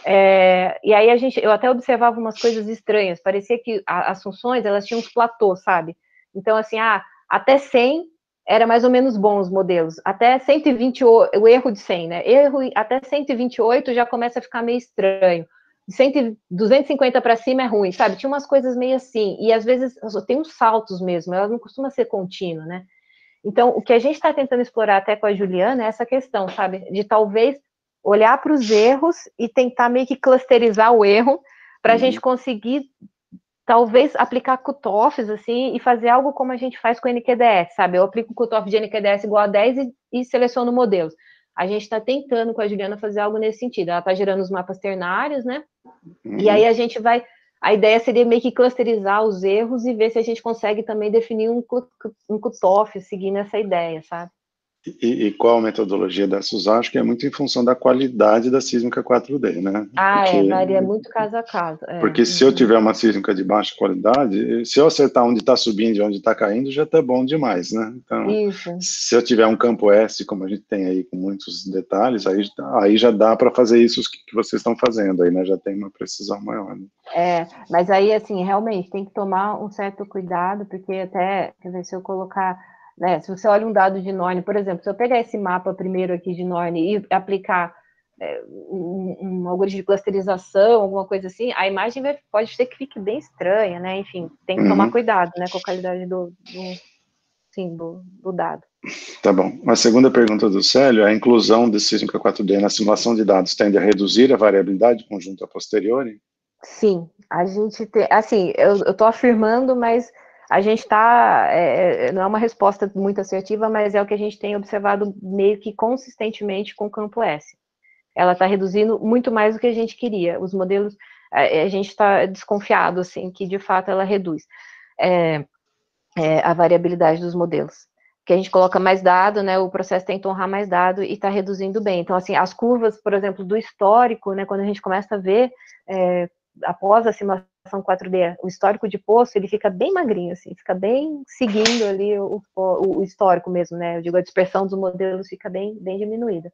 é, e aí a gente, eu até observava umas coisas estranhas, parecia que a, as funções, elas tinham uns platôs, sabe? Então, assim, ah, até cem era mais ou menos bom os modelos, até cento e vinte, o erro de cem, né? Erro até cento e vinte e oito já começa a ficar meio estranho. cem, duzentos e cinquenta para cima é ruim, sabe? Tinha umas coisas meio assim, e às vezes tem uns saltos mesmo, ela não costuma ser contínua, né? Então, o que a gente está tentando explorar até com a Juliana é essa questão, sabe? De talvez olhar para os erros e tentar meio que clusterizar o erro para a uhum. gente conseguir, talvez, aplicar cutoffs, assim, e fazer algo como a gente faz com o N Q D S, sabe? Eu aplico um cutoff de N Q D S igual a dez e, e seleciono modelos. A gente está tentando com a Juliana fazer algo nesse sentido. Ela está gerando os mapas ternários, né? Uhum. E aí a gente vai... A ideia seria meio que clusterizar os erros e ver se a gente consegue também definir um, um cutoff seguindo essa ideia, sabe? E, e qual a metodologia dessa usar? Acho que é muito em função da qualidade da sísmica quatro D, né? Ah, porque, é, varia muito caso a caso. É. Porque se uhum. eu tiver uma sísmica de baixa qualidade, se eu acertar onde está subindo e onde está caindo, já está bom demais, né? Então, Isso. se eu tiver um campo S, como a gente tem aí com muitos detalhes, aí, aí já dá para fazer isso que vocês estão fazendo, aí, né? Já tem uma precisão maior. Né? É, mas aí, assim, realmente tem que tomar um certo cuidado, porque até, quer dizer, se eu colocar, né, se você olha um dado de Norne, por exemplo, se eu pegar esse mapa primeiro aqui de Norne e aplicar é, um, um algoritmo de clusterização, alguma coisa assim, a imagem vai, pode ser que fique bem estranha, né, enfim, tem que uhum. tomar cuidado, né, com a qualidade do, do, sim, do, do dado. Tá bom. A segunda pergunta do Célio, a inclusão de sísmica quatro D na simulação de dados tende a reduzir a variabilidade do conjunto a posteriori? Sim, a gente tem, assim, eu estou afirmando, mas a gente está, é, não é uma resposta muito assertiva, mas é o que a gente tem observado meio que consistentemente com o campo S. Ela está reduzindo muito mais do que a gente queria. Os modelos, a, a gente está desconfiado, assim, que de fato ela reduz é, é, a variabilidade dos modelos. Porque a gente coloca mais dado, né, o processo tenta honrar mais dado e está reduzindo bem. Então, assim, as curvas, por exemplo, do histórico, né, quando a gente começa a ver, é, após a simulação quatro D, o histórico de poço, ele fica bem magrinho, assim, fica bem seguindo ali o, o, o histórico mesmo, né, eu digo, a dispersão dos modelos fica bem, bem diminuída.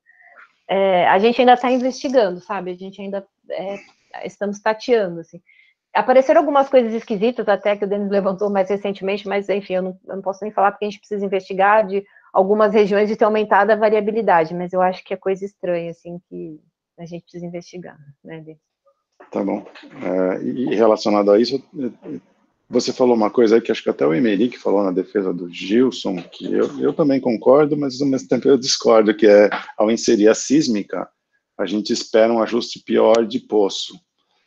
É, a gente ainda está investigando, sabe, a gente ainda é, estamos tateando, assim. Apareceram algumas coisas esquisitas até que o Denis levantou mais recentemente, mas enfim, eu não, eu não posso nem falar porque a gente precisa investigar de algumas regiões de ter aumentado a variabilidade, mas eu acho que é coisa estranha, assim, que a gente precisa investigar, né, Denis? Tá bom. É, e relacionado a isso, você falou uma coisa aí que acho que até o Emerick falou na defesa do Gilson, que eu, eu também concordo, mas ao mesmo tempo eu discordo, que é, ao inserir a sísmica, a gente espera um ajuste pior de poço.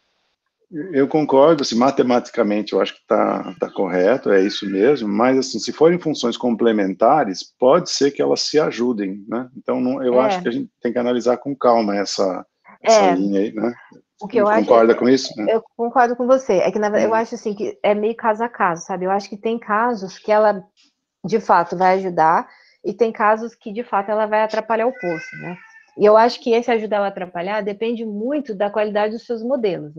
Eu concordo, assim, matematicamente eu acho que está tá correto, é isso mesmo, mas assim, se forem funções complementares, pode ser que elas se ajudem, né? Então, não, eu é. acho que a gente tem que analisar com calma essa, essa é. linha aí, né? O que eu Concorda acho, com isso? Eu concordo com você, é que na verdade, hum. eu acho assim, que é meio caso a caso, sabe? Eu acho que tem casos que ela, de fato, vai ajudar, e tem casos que, de fato, ela vai atrapalhar o poço, né? E eu acho que esse ajudar ela a atrapalhar depende muito da qualidade dos seus modelos, né?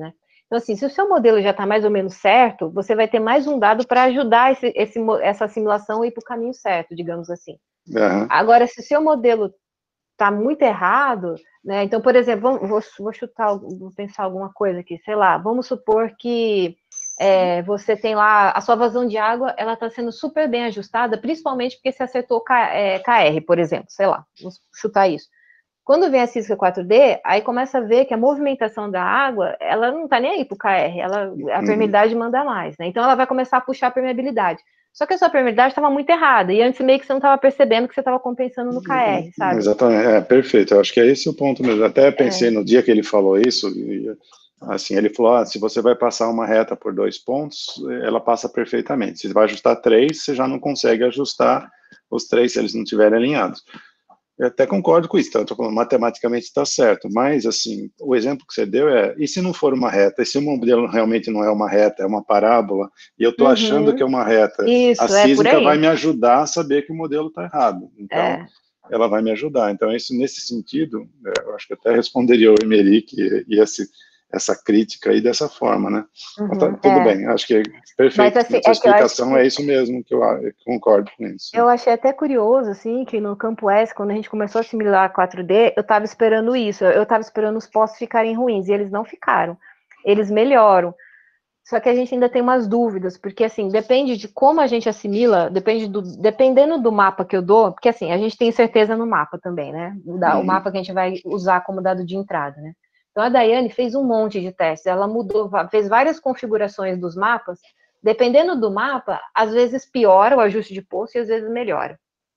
Então, assim, se o seu modelo já está mais ou menos certo, você vai ter mais um dado para ajudar esse, esse, essa simulação a ir para o caminho certo, digamos assim. Uhum. Agora, se o seu modelo está muito errado, né? Então, por exemplo, vamos, vou, vou chutar, vou pensar alguma coisa aqui, sei lá, vamos supor que é, você tem lá, a sua vazão de água, ela está sendo super bem ajustada, principalmente porque você acertou K, é, K R, por exemplo, sei lá, vou chutar isso. Quando vem a física quatro D, aí começa a ver que a movimentação da água, ela não está nem aí para o K R, ela, a permeabilidade uhum. manda mais, né? Então ela vai começar a puxar a permeabilidade. Só que a sua permeabilidade estava muito errada, e antes meio que você não estava percebendo que você estava compensando no K R, sabe? Exatamente, é perfeito, eu acho que é esse o ponto mesmo. Até pensei é. no dia que ele falou isso, assim, ele falou, ah, se você vai passar uma reta por dois pontos, ela passa perfeitamente. Se você vai ajustar três, você já não consegue ajustar os três se eles não estiverem alinhados. Eu até concordo com isso, então, eu tô falando, matematicamente está certo, mas, assim, o exemplo que você deu é, e se não for uma reta, e se o modelo realmente não é uma reta, é uma parábola, e eu estou uhum. achando que é uma reta, isso, a sísmica é vai me ajudar a saber que o modelo está errado, então, é. ela vai me ajudar. Então, isso, nesse sentido, eu acho que até responderia o Emerick e, e esse, essa crítica aí dessa forma, né? Uhum, mas tá, tudo é. bem, acho que é perfeito, mas, assim, a sua é explicação que... é isso mesmo, que eu, eu concordo com isso. Eu achei até curioso, assim, que no campo S, quando a gente começou a assimilar quatro D, eu estava esperando isso, eu estava esperando os postos ficarem ruins, e eles não ficaram, eles melhoram. Só que a gente ainda tem umas dúvidas, porque, assim, depende de como a gente assimila, depende do, dependendo do mapa que eu dou, porque, assim, a gente tem certeza no mapa também, né? O, da, uhum. o mapa que a gente vai usar como dado de entrada, né? Então, a Daiane fez um monte de testes, ela mudou, fez várias configurações dos mapas, dependendo do mapa, às vezes piora o ajuste de posto e às vezes melhora.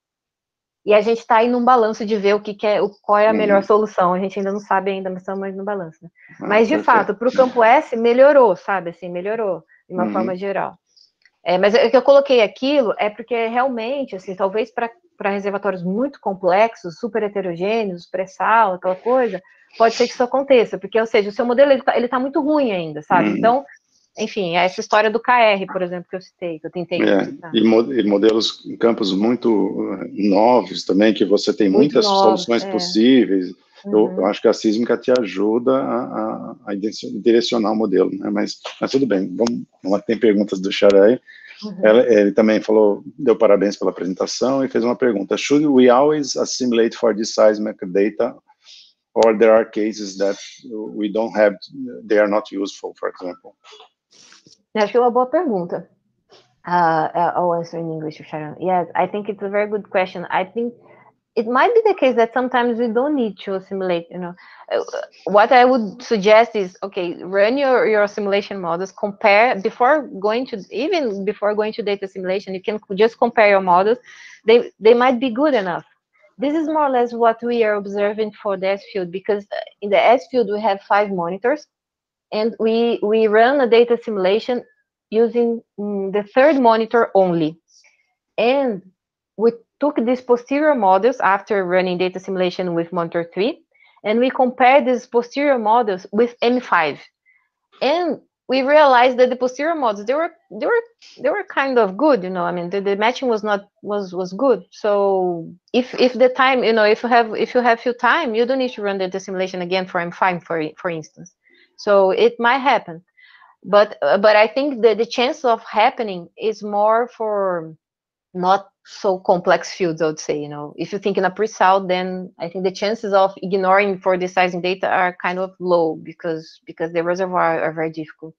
E a gente está aí num balanço de ver o que, que é, qual é a melhor uhum. solução. A gente ainda não sabe ainda, mas estamos aí no balanço. Né? Ah, mas, de perfeito. fato, para o campo S, melhorou, sabe? Assim, melhorou, de uma uhum. forma geral. É, mas o que eu coloquei aquilo é porque, realmente, assim, talvez para reservatórios muito complexos, super heterogêneos, pré-sal, aquela coisa, pode ser que isso aconteça. Porque, ou seja, o seu modelo, ele está ele tá muito ruim ainda, sabe? Uhum. Então, enfim, essa história do K R, por exemplo, que eu citei, que eu tentei é, citar. E, mo e modelos em campos muito novos também, que você tem muito muitas novos, soluções é. possíveis. Uhum. Eu, eu acho que a sísmica te ajuda a, a, a direcionar o modelo, né? Mas, mas tudo bem, vamos, vamos lá, tem perguntas do Xaré. Uhum. Ele, ele também falou, deu parabéns pela apresentação e fez uma pergunta. Should we always assimilate for this seismic data, or there are cases that we don't have, they are not useful, for example? Acho que é uma boa pergunta. Uh, I'll answer in English, Sharon. Yes, I think it's a very good question. I think it might be the case that sometimes we don't need to assimilate, you know. Uh, what I would suggest is, okay, run your, your simulation models, compare, before going to, even before going to data simulation, you can just compare your models. They, they might be good enough. This is more or less what we are observing for the S field, because in the S field, we have five monitors, and we, we run a data simulation using um, the third monitor only. And we took these posterior models after running data simulation with monitor three, and we compared these posterior models with M five. And we realized that the posterior models, they were they were they were kind of good, you know. I mean, the, the matching was not was was good. So if if the time, you know, if you have if you have few time, you don't need to run the, the simulation again for M five, for for instance. So it might happen. But uh, but I think that the chance of happening is more for not so complex fields, I would say. You know, if you think in a pre-sal, then I think the chances of ignoring for the sizing data are kind of low because because the reservoir are very difficult.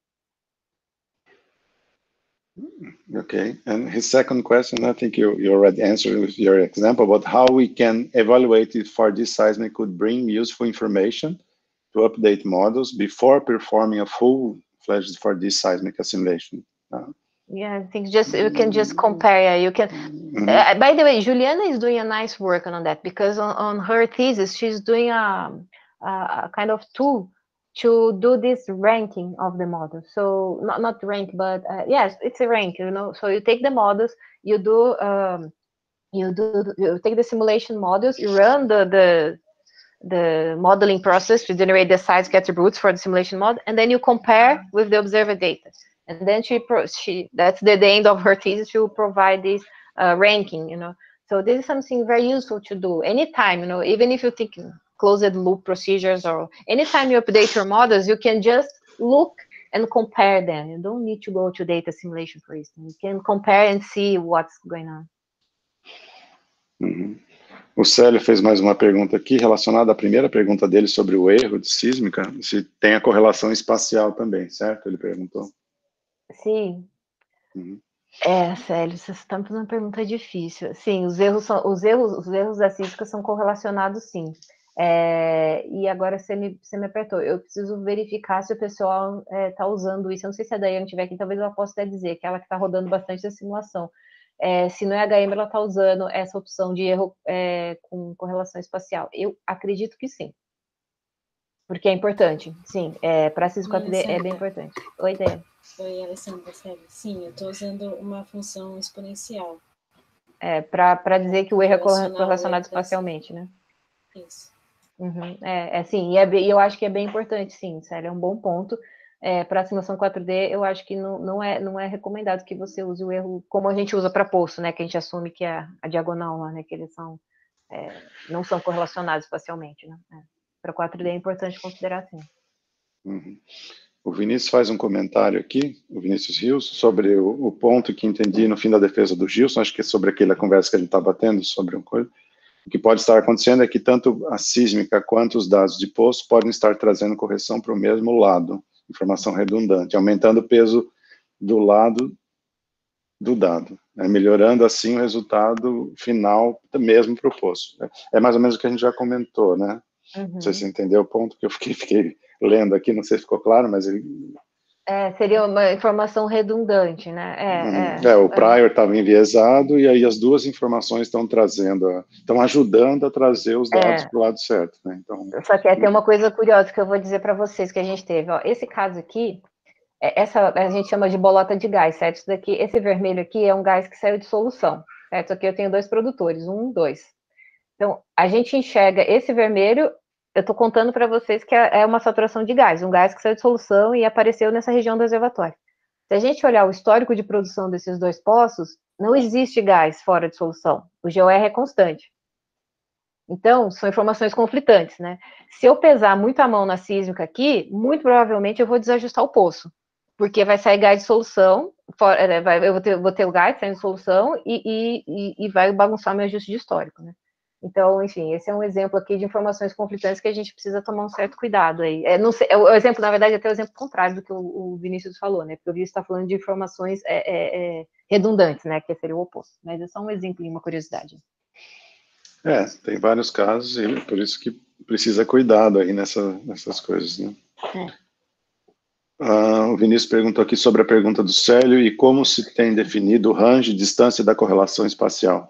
Okay, and his second question, I think you, you already answered with your example, but how we can evaluate if for this seismic could bring useful information to update models before performing a full-fledged for this seismic assimilation. Uh, yeah, I think just you can just compare. Yeah, you can. Mm-hmm. uh, by the way, Juliana is doing a nice work on that, because on, on her thesis she's doing a, a kind of tool to do this ranking of the models. So not not rank, but uh, yes, it's a rank. You know, so you take the models, you do um, you do you take the simulation models, you run the the the modeling process to generate the size attributes for the simulation model, and then you compare with the observer data. And then she, pro she that's the, the end of her thesis, she will provide this uh, ranking, you know. So this is something very useful to do anytime, you know, even if you think closed loop procedures, or anytime you update your models, you can just look and compare them. You don't need to go to data simulation for it. You can compare and see what's going on. Uhum. O Célio fez mais uma pergunta aqui, relacionada à primeira pergunta dele sobre o erro de sísmica, se tem a correlação espacial também, certo? Ele perguntou. Sim. Uhum. É, Célio, você está me fazendo uma pergunta difícil. Sim, os erros, são, os erros, os erros da sísmica são correlacionados, sim. É, e agora você me, você me apertou. Eu preciso verificar se o pessoal está é, usando isso. Eu não sei se a Daiane estiver aqui, talvez ela possa até dizer, que é ela que está rodando bastante a simulação. É, se no E H M ela está usando essa opção de erro é, com correlação espacial. Eu acredito que sim. Porque é importante, sim. É, para a Cisco quatro D é bem importante. Oi, Daiane. Oi, Alessandra. Sim, eu estou usando uma função exponencial. É, para dizer que o erro é correlacionado espacialmente, né? Isso. Uhum, é, é sim, e é bem, eu acho que é bem importante, sim, Célia, é um bom ponto. É, para a simulação quatro D, eu acho que não, não, é, não é recomendado que você use o erro como a gente usa para poço, né? Que a gente assume que é a diagonal lá, né? Que eles são, é, não são correlacionados espacialmente, né? É, para quatro D é importante considerar, sim. Uhum. O Vinícius faz um comentário aqui, o Vinícius Rios, sobre o, o ponto que entendi no fim da defesa do Gilson, acho que é sobre aquela conversa que a gente está batendo, sobre uma coisa. O que pode estar acontecendo é que tanto a sísmica quanto os dados de poço podem estar trazendo correção para o mesmo lado, informação redundante, aumentando o peso do lado do dado, né, melhorando assim o resultado final mesmo para o poço. É mais ou menos o que a gente já comentou, né? Uhum. Não sei se você entendeu o ponto que eu fiquei, fiquei lendo aqui, não sei se ficou claro, mas... Ele... É, seria uma informação redundante, né? É, é, é o prior estava enviesado e aí as duas informações estão trazendo, estão ajudando a trazer os dados é. para o lado certo, né? Então, só que tem uma coisa curiosa que eu vou dizer para vocês que a gente teve. Ó, esse caso aqui, essa a gente chama de bolota de gás, certo? Isso daqui, esse vermelho aqui é um gás que saiu de solução, certo? Aqui eu tenho dois produtores, um, dois. Então, a gente enxerga esse vermelho, eu estou contando para vocês que é uma saturação de gás, um gás que saiu de solução e apareceu nessa região do reservatório. Se a gente olhar o histórico de produção desses dois poços, não existe gás fora de solução. O G O R é constante. Então, são informações conflitantes, né? Se eu pesar muito a mão na sísmica aqui, muito provavelmente eu vou desajustar o poço, porque vai sair gás de solução, eu vou ter, vou ter o gás saindo de solução e, e, e vai bagunçar meu ajuste de histórico, né? Então, enfim, esse é um exemplo aqui de informações conflitantes que a gente precisa tomar um certo cuidado aí. É, não sei, o exemplo, na verdade, é até o exemplo contrário do que o, o Vinícius falou, né? Porque o Vinícius está falando de informações é, é, é, redundantes, né? Que seria o oposto. Mas é só um exemplo e uma curiosidade. É, tem vários casos e por isso que precisa cuidado aí nessa, nessas coisas, né? É. Ah, o Vinícius perguntou aqui sobre a pergunta do Célio e como se tem definido o range de distância da correlação espacial.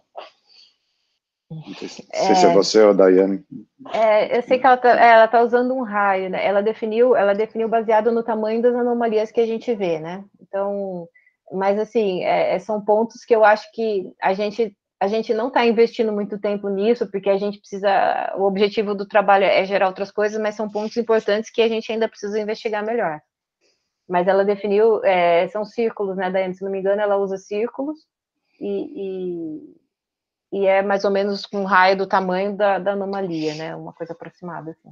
Não sei se é, se é você ou a Daiane. É, eu sei que ela está ela tá usando um raio, né? Ela definiu, ela definiu baseado no tamanho das anomalias que a gente vê, né? Então, mas assim, é, são pontos que eu acho que a gente a gente não está investindo muito tempo nisso, porque a gente precisa, o objetivo do trabalho é gerar outras coisas, mas são pontos importantes que a gente ainda precisa investigar melhor. Mas ela definiu, é, são círculos, né, Daiane? Se não me engano, ela usa círculos e, e, e é mais ou menos um raio do tamanho da, da anomalia, né? Uma coisa aproximada, assim.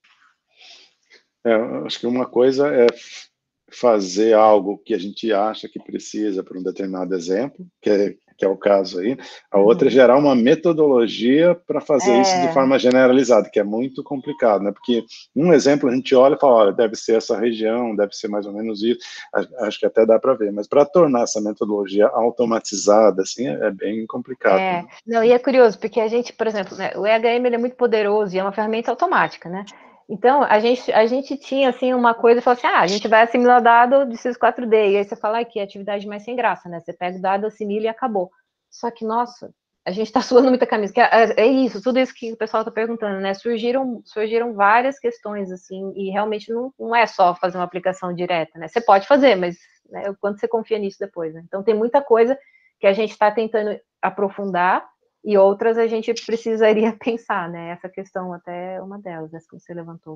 É, acho que uma coisa é fazer algo que a gente acha que precisa para um determinado exemplo, que é, que é o caso aí. A uhum. outra é gerar uma metodologia para fazer é... isso de forma generalizada, que é muito complicado, né? Porque um exemplo a gente olha e fala, olha, deve ser essa região, deve ser mais ou menos isso, acho que até dá para ver, mas para tornar essa metodologia automatizada, assim, é bem complicado. É, né? Não, e é curioso, porque a gente, por exemplo, né, o E H M ele é muito poderoso e é uma ferramenta automática, né? Então, a gente, a gente tinha, assim, uma coisa e falou assim, ah, a gente vai assimilar dado de Cis quatro D, e aí você fala que é atividade mais sem graça, né? Você pega o dado, assimila e acabou. Só que, nossa, a gente está suando muita camisa, que é, é isso, tudo isso que o pessoal está perguntando, né? Surgiram, surgiram várias questões, assim, e realmente não, não é só fazer uma aplicação direta, né? Você pode fazer, mas né, o quanto você confia nisso depois, né? Então, tem muita coisa que a gente está tentando aprofundar, e outras a gente precisaria pensar, né? Essa questão até é uma delas, essa que você levantou.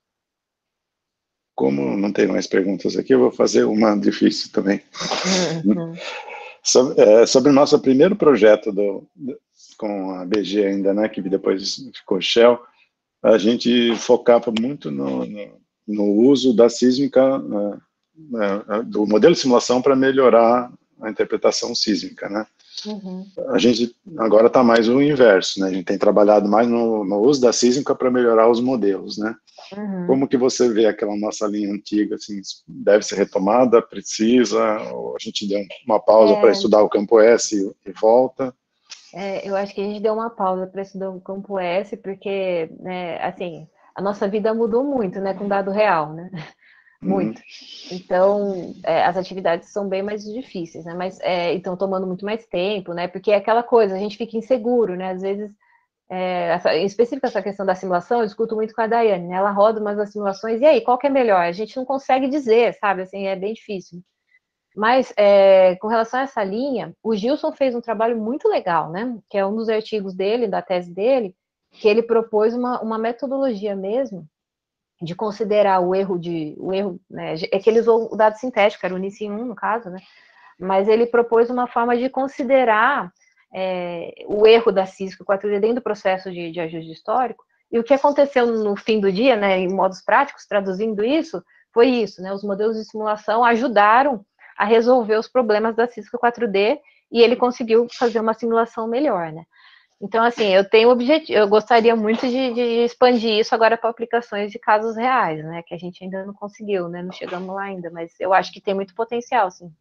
Como não tem mais perguntas aqui, eu vou fazer uma difícil também. Uhum. sobre, é, sobre o nosso primeiro projeto do, do, com a B G ainda, né? Que depois ficou Shell, a gente focava muito no, no, no uso da sísmica uh, né, do modelo de simulação para melhorar a interpretação sísmica, né? Uhum. A gente agora está mais o inverso, né? A gente tem trabalhado mais no, no uso da sísmica para melhorar os modelos, né? Uhum. Como que você vê aquela nossa linha antiga, assim, deve ser retomada, precisa, ou a gente deu uma pausa É, para estudar o campo S e, e volta? É, eu acho que a gente deu uma pausa para estudar o campo S, porque, né, assim, a nossa vida mudou muito, né, com dado real, né? Uhum. Muito. Então, é, as atividades são bem mais difíceis, né? Mas é, estão tomando muito mais tempo, né? Porque é aquela coisa, a gente fica inseguro, né? Às vezes, é, essa, em específico essa questão da simulação, eu discuto muito com a Daiane, né? Ela roda umas das simulações, e aí, qual que é melhor? A gente não consegue dizer, sabe? Assim, é bem difícil. Mas, é, com relação a essa linha, o Gilson fez um trabalho muito legal, né? Que é um dos artigos dele, da tese dele, que ele propôs uma, uma metodologia mesmo de considerar o erro de, o erro, né? É que ele usou o dado sintético, era o N I C I um, no caso, né? Mas ele propôs uma forma de considerar é, o erro da Cisco quatro D dentro do processo de, de ajuste histórico. E o que aconteceu no fim do dia, né, em modos práticos, traduzindo isso, foi isso, né? Os modelos de simulação ajudaram a resolver os problemas da Cisco quatro D e ele conseguiu fazer uma simulação melhor, né? Então, assim, eu tenho objetivo, eu gostaria muito de, de expandir isso agora para aplicações de casos reais, né? Que a gente ainda não conseguiu, né? Não chegamos lá ainda, mas eu acho que tem muito potencial, sim.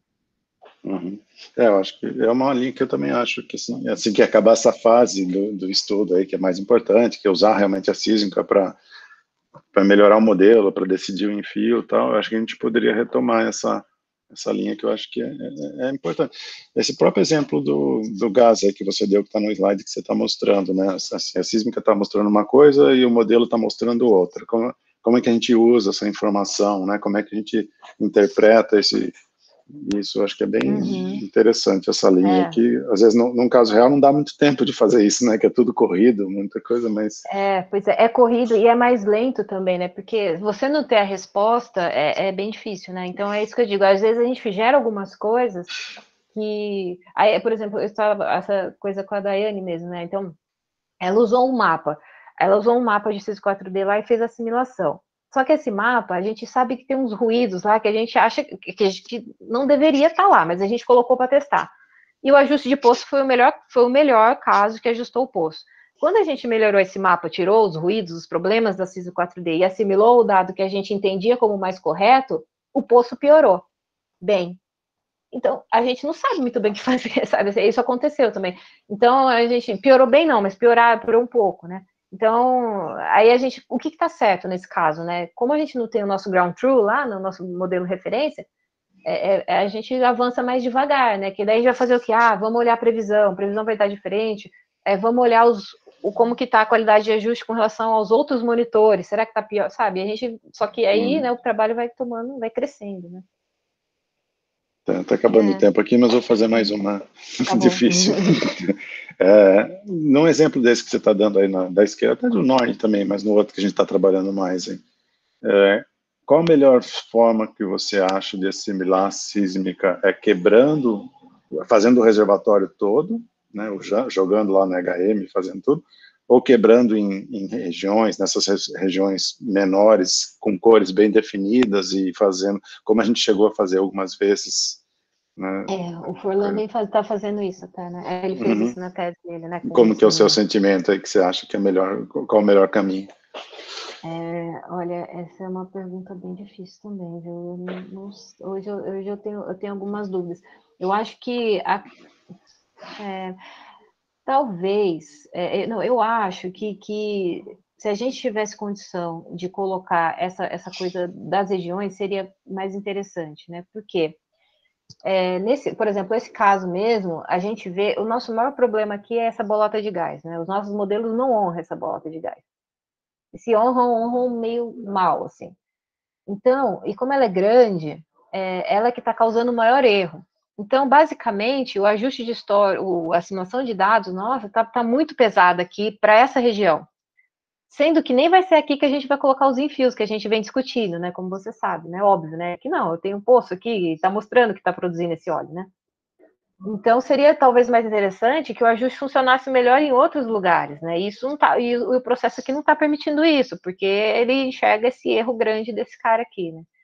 Uhum. É, eu acho que é uma linha que eu também acho que assim, assim que acabar essa fase do, do estudo aí, que é mais importante, que é usar realmente a sísmica para para melhorar o modelo, para decidir o enfio e tal, eu acho que a gente poderia retomar essa essa linha que eu acho que é, é, é importante. Esse próprio exemplo do, do gás aí que você deu, que está no slide que você está mostrando, né? Assim, a sísmica está mostrando uma coisa e o modelo está mostrando outra. Como, como é que a gente usa essa informação, né? Como é que a gente interpreta esse, isso? Eu acho que é bem Uhum. interessante essa linha É. aqui. Às vezes, no, num caso real, não dá muito tempo de fazer isso, né? Que é tudo corrido, muita coisa, mas... É, pois é, é corrido e é mais lento também, né? Porque você não ter a resposta é, é bem difícil, né? Então é isso que eu digo. Às vezes a gente gera algumas coisas que, aí, por exemplo, eu estava essa coisa com a Daiane mesmo, né? Então, ela usou um mapa, ela usou um mapa de Cisco quatro D lá e fez a simulação. Só que esse mapa, a gente sabe que tem uns ruídos lá que a gente acha que, que não deveria estar lá, mas a gente colocou para testar. E o ajuste de poço foi o melhor, foi o melhor caso que ajustou o poço. Quando a gente melhorou esse mapa, tirou os ruídos, os problemas da Cisco quatro D e assimilou o dado que a gente entendia como mais correto, o poço piorou. Bem, então, a gente não sabe muito bem o que fazer, sabe? Isso aconteceu também. Então, a gente piorou bem, não, mas piorar, piorou um pouco, né? Então, aí a gente, o que está certo nesse caso, né? Como a gente não tem o nosso ground truth lá, no nosso modelo referência, é, é, a gente avança mais devagar, né? Que daí a gente vai fazer o quê? Ah, vamos olhar a previsão, a previsão vai estar diferente, é, vamos olhar os, o, como que está a qualidade de ajuste com relação aos outros monitores, será que está pior, sabe? A gente, só que aí, Hum. né, o trabalho vai tomando, vai crescendo, né? Tá, tá acabando É. o tempo aqui, mas vou fazer mais uma Tá bom. difícil. É, num exemplo desse que você está dando aí na, da esquerda, até do norte também, mas no outro que a gente está trabalhando mais, hein? É, qual a melhor forma que você acha de assimilar a sísmica? É quebrando, fazendo o reservatório todo, né, jogando lá no H M, fazendo tudo, ou quebrando em, em regiões, nessas regiões menores, com cores bem definidas e fazendo, como a gente chegou a fazer algumas vezes, né? É, o Furlan vem faz, tá fazendo isso até, né? Ele fez Uhum. isso na tese dele, né? Com Como que é o seu esse, sentimento aí, que você acha que é melhor, qual é o melhor caminho? é, olha, essa é uma pergunta bem difícil também, viu? Eu não, não, hoje eu, hoje eu, tenho, eu tenho algumas dúvidas. Eu acho que a, é, talvez, é, não, eu acho que, que se a gente tivesse condição de colocar essa, essa coisa das regiões, seria mais interessante, né? Por quê? É, nesse, por exemplo, esse caso mesmo, a gente vê, o nosso maior problema aqui é essa bolota de gás, né? Os nossos modelos não honram essa bolota de gás. E se honram, honram meio mal, assim. Então, e como ela é grande, é, ela é que está causando o maior erro. Então, basicamente, o ajuste de história, a simulação de dados, nossa, está tá muito pesada aqui para essa região. Sendo que nem vai ser aqui que a gente vai colocar os enfios que a gente vem discutindo, né? Como você sabe, né? Óbvio, né? Que não, eu tenho um poço aqui e está mostrando que está produzindo esse óleo, né? Então, seria talvez mais interessante que o ajuste funcionasse melhor em outros lugares, né? Isso não tá, e o processo aqui não está permitindo isso, porque ele enxerga esse erro grande desse cara aqui, né?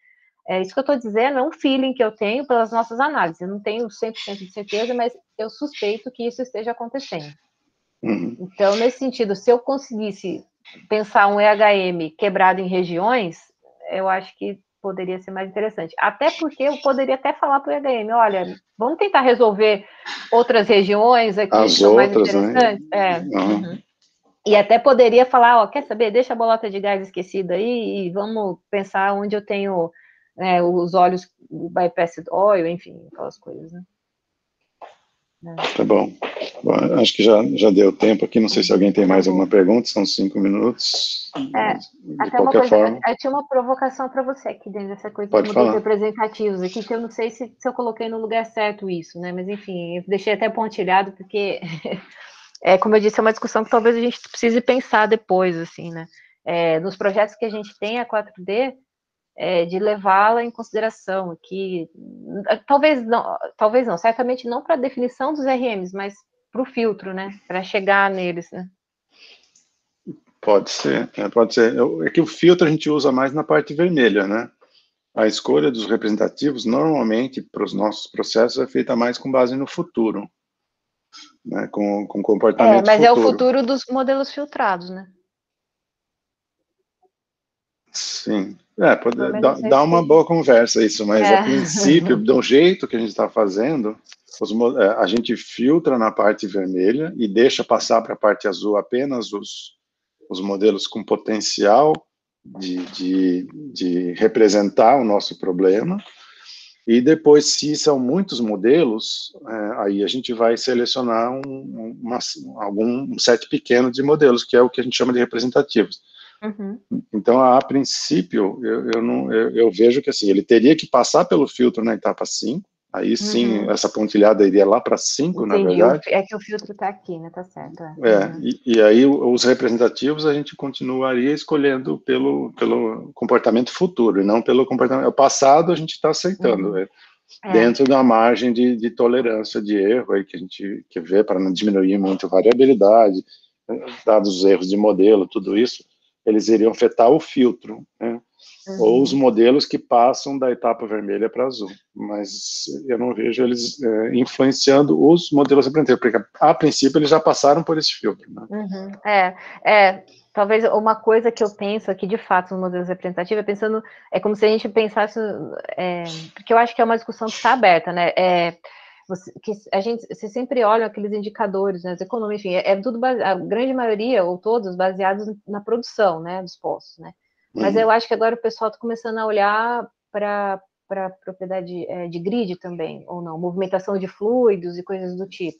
É isso que eu estou dizendo, é um feeling que eu tenho pelas nossas análises. Eu não tenho cem por cento de certeza, mas eu suspeito que isso esteja acontecendo. Uhum. Então, nesse sentido, se eu conseguisse pensar um E H M quebrado em regiões, eu acho que poderia ser mais interessante. Até porque eu poderia até falar para o E H M, olha, vamos tentar resolver outras regiões aqui As que são mais outras, né? interessantes. É. Uhum. Uhum. E até poderia falar, ó, quer saber, deixa a bolota de gás esquecida aí e vamos pensar onde eu tenho é, os óleos, o bypassed oil, enfim, aquelas coisas, né? É. Tá bom. Bom, acho que já, já deu tempo aqui, não sei se alguém tem mais alguma pergunta, são cinco minutos. É, De até uma qualquer coisa, forma. eu tinha uma provocação para você aqui dentro dessa coisa dos Pode modelos falar. representativos aqui, que eu não sei se, se eu coloquei no lugar certo isso, né? Mas enfim, eu deixei até pontilhado, porque, é, como eu disse, é uma discussão que talvez a gente precise pensar depois, assim, né? É, nos projetos que a gente tem a quatro D, é, de levá-la em consideração aqui, talvez não, talvez não, certamente não para a definição dos R Ms, mas para o filtro, né? Para chegar neles, né? Pode ser, é, pode ser. É que o filtro a gente usa mais na parte vermelha, né? A escolha dos representativos, normalmente, para os nossos processos, é feita mais com base no futuro, né? Com, com comportamento É, mas futuro. é o futuro dos modelos filtrados, né? Sim. É, pode Pelo dar menos é dá isso que a uma gente... boa conversa isso, mas É. a princípio, do jeito que a gente está fazendo, os, a gente filtra na parte vermelha e deixa passar para a parte azul apenas os, os modelos com potencial de, de, de representar o nosso problema. E depois, se são muitos modelos, é, aí a gente vai selecionar um, uma, algum um set pequeno de modelos, que é o que a gente chama de representativos. Uhum. Então, a, a princípio, eu, eu, não, eu, eu vejo que assim, ele teria que passar pelo filtro na etapa cinco, aí sim, Uhum. essa pontilhada iria lá para cinco, na Entendi. verdade. É que o filtro está aqui, né? Tá certo. É. É, Uhum. e, e aí os representativos a gente continuaria escolhendo pelo, pelo comportamento futuro, e não pelo comportamento... O passado a gente está aceitando, Uhum. é, É. dentro da margem de, de tolerância de erro aí que a gente que vê para não diminuir muito a variabilidade, dados os erros de modelo, tudo isso, eles iriam afetar o filtro, né? Uhum. Ou os modelos que passam da etapa vermelha para azul, mas eu não vejo eles é, influenciando os modelos representativos, porque a princípio eles já passaram por esse filtro, né? Uhum. É, é, talvez uma coisa que eu penso aqui, de fato, nos modelos representativos, é pensando, é como se a gente pensasse, é, porque eu acho que é uma discussão que está aberta, né? É, você, que a gente, você sempre olha aqueles indicadores, né? As economias, enfim, é, é tudo, base, a grande maioria, ou todos, baseados na produção, né? Dos postos, né? Mas Uhum. eu acho que agora o pessoal está começando a olhar para para propriedade é, de grid também, ou não? Movimentação de fluidos e coisas do tipo,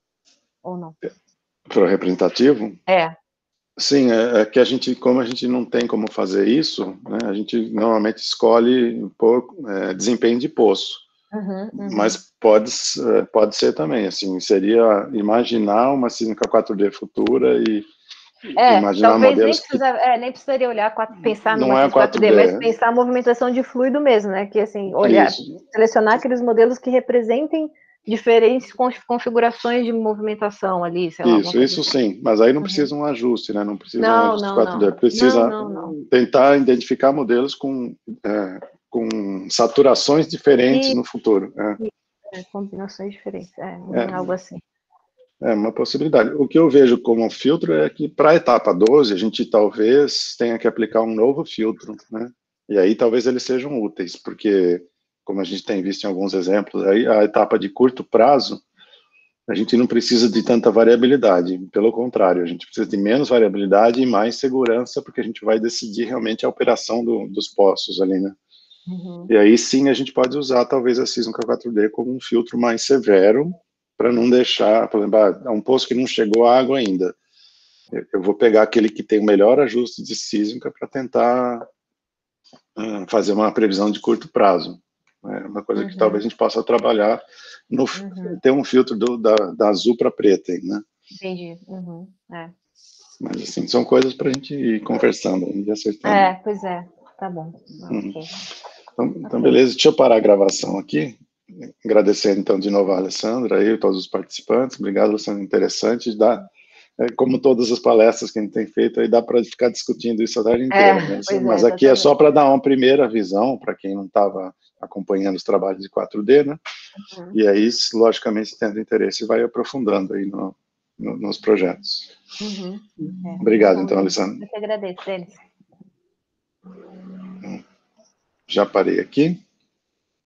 ou não? Para o representativo? É. Sim, é, é que a gente, como a gente não tem como fazer isso, né, a gente normalmente escolhe por é, desempenho de poço. Uhum, uhum. Mas pode, pode ser também, assim, seria imaginar uma Sísmica quatro D futura e É, imaginar talvez nem, modelos que precisa, é, nem precisaria olhar, quatro, pensar numa não é Cis quatro D, quatro D, mas pensar a movimentação de fluido mesmo, né? Que assim, olhar, isso, selecionar aqueles modelos que representem diferentes configurações de movimentação ali, sei lá, alguma isso, coisa isso assim. sim, mas aí não Uhum. precisa um ajuste, né? Não precisa um Não, ajuste não, quatro D, não. precisa Não, não, não. tentar identificar modelos com, é, com saturações diferentes E, no futuro. É. é, combinações diferentes, é, É, algo assim. é uma possibilidade. O que eu vejo como filtro é que para a etapa doze a gente talvez tenha que aplicar um novo filtro, né? E aí talvez eles sejam úteis, porque como a gente tem visto em alguns exemplos, aí a etapa de curto prazo a gente não precisa de tanta variabilidade, pelo contrário, a gente precisa de menos variabilidade e mais segurança, porque a gente vai decidir realmente a operação do, dos postos ali, né? Uhum. E aí sim a gente pode usar talvez a Sísmica quatro D como um filtro mais severo, para não deixar, por exemplo, é um poço que não chegou a água ainda. Eu vou pegar aquele que tem o melhor ajuste de sísmica para tentar uh, fazer uma previsão de curto prazo. É uma coisa Uhum. que talvez a gente possa trabalhar, no, Uhum. ter um filtro do, da, da azul para preta, né? Entendi. Uhum. É. Mas assim, são coisas para a gente ir conversando e acertando. É, pois é, tá bom. Uhum. Ok. Então, então, Ok. beleza, deixa eu parar a gravação aqui. Agradecendo, então, de novo a Alessandra e todos os participantes. Obrigado, Alessandra, interessante. Dá, é, como todas as palestras que a gente tem feito, aí dá para ficar discutindo isso a tarde inteira. É, Mas, pois é, mas aqui é exatamente. só para dar uma primeira visão, para quem não estava acompanhando os trabalhos de quatro D, né? Uhum. E aí, logicamente, tendo interesse, vai aprofundando aí no, no, nos projetos. Uhum. É, Obrigado, bom, então, Alessandro. eu que agradeço, Denis. Já parei aqui.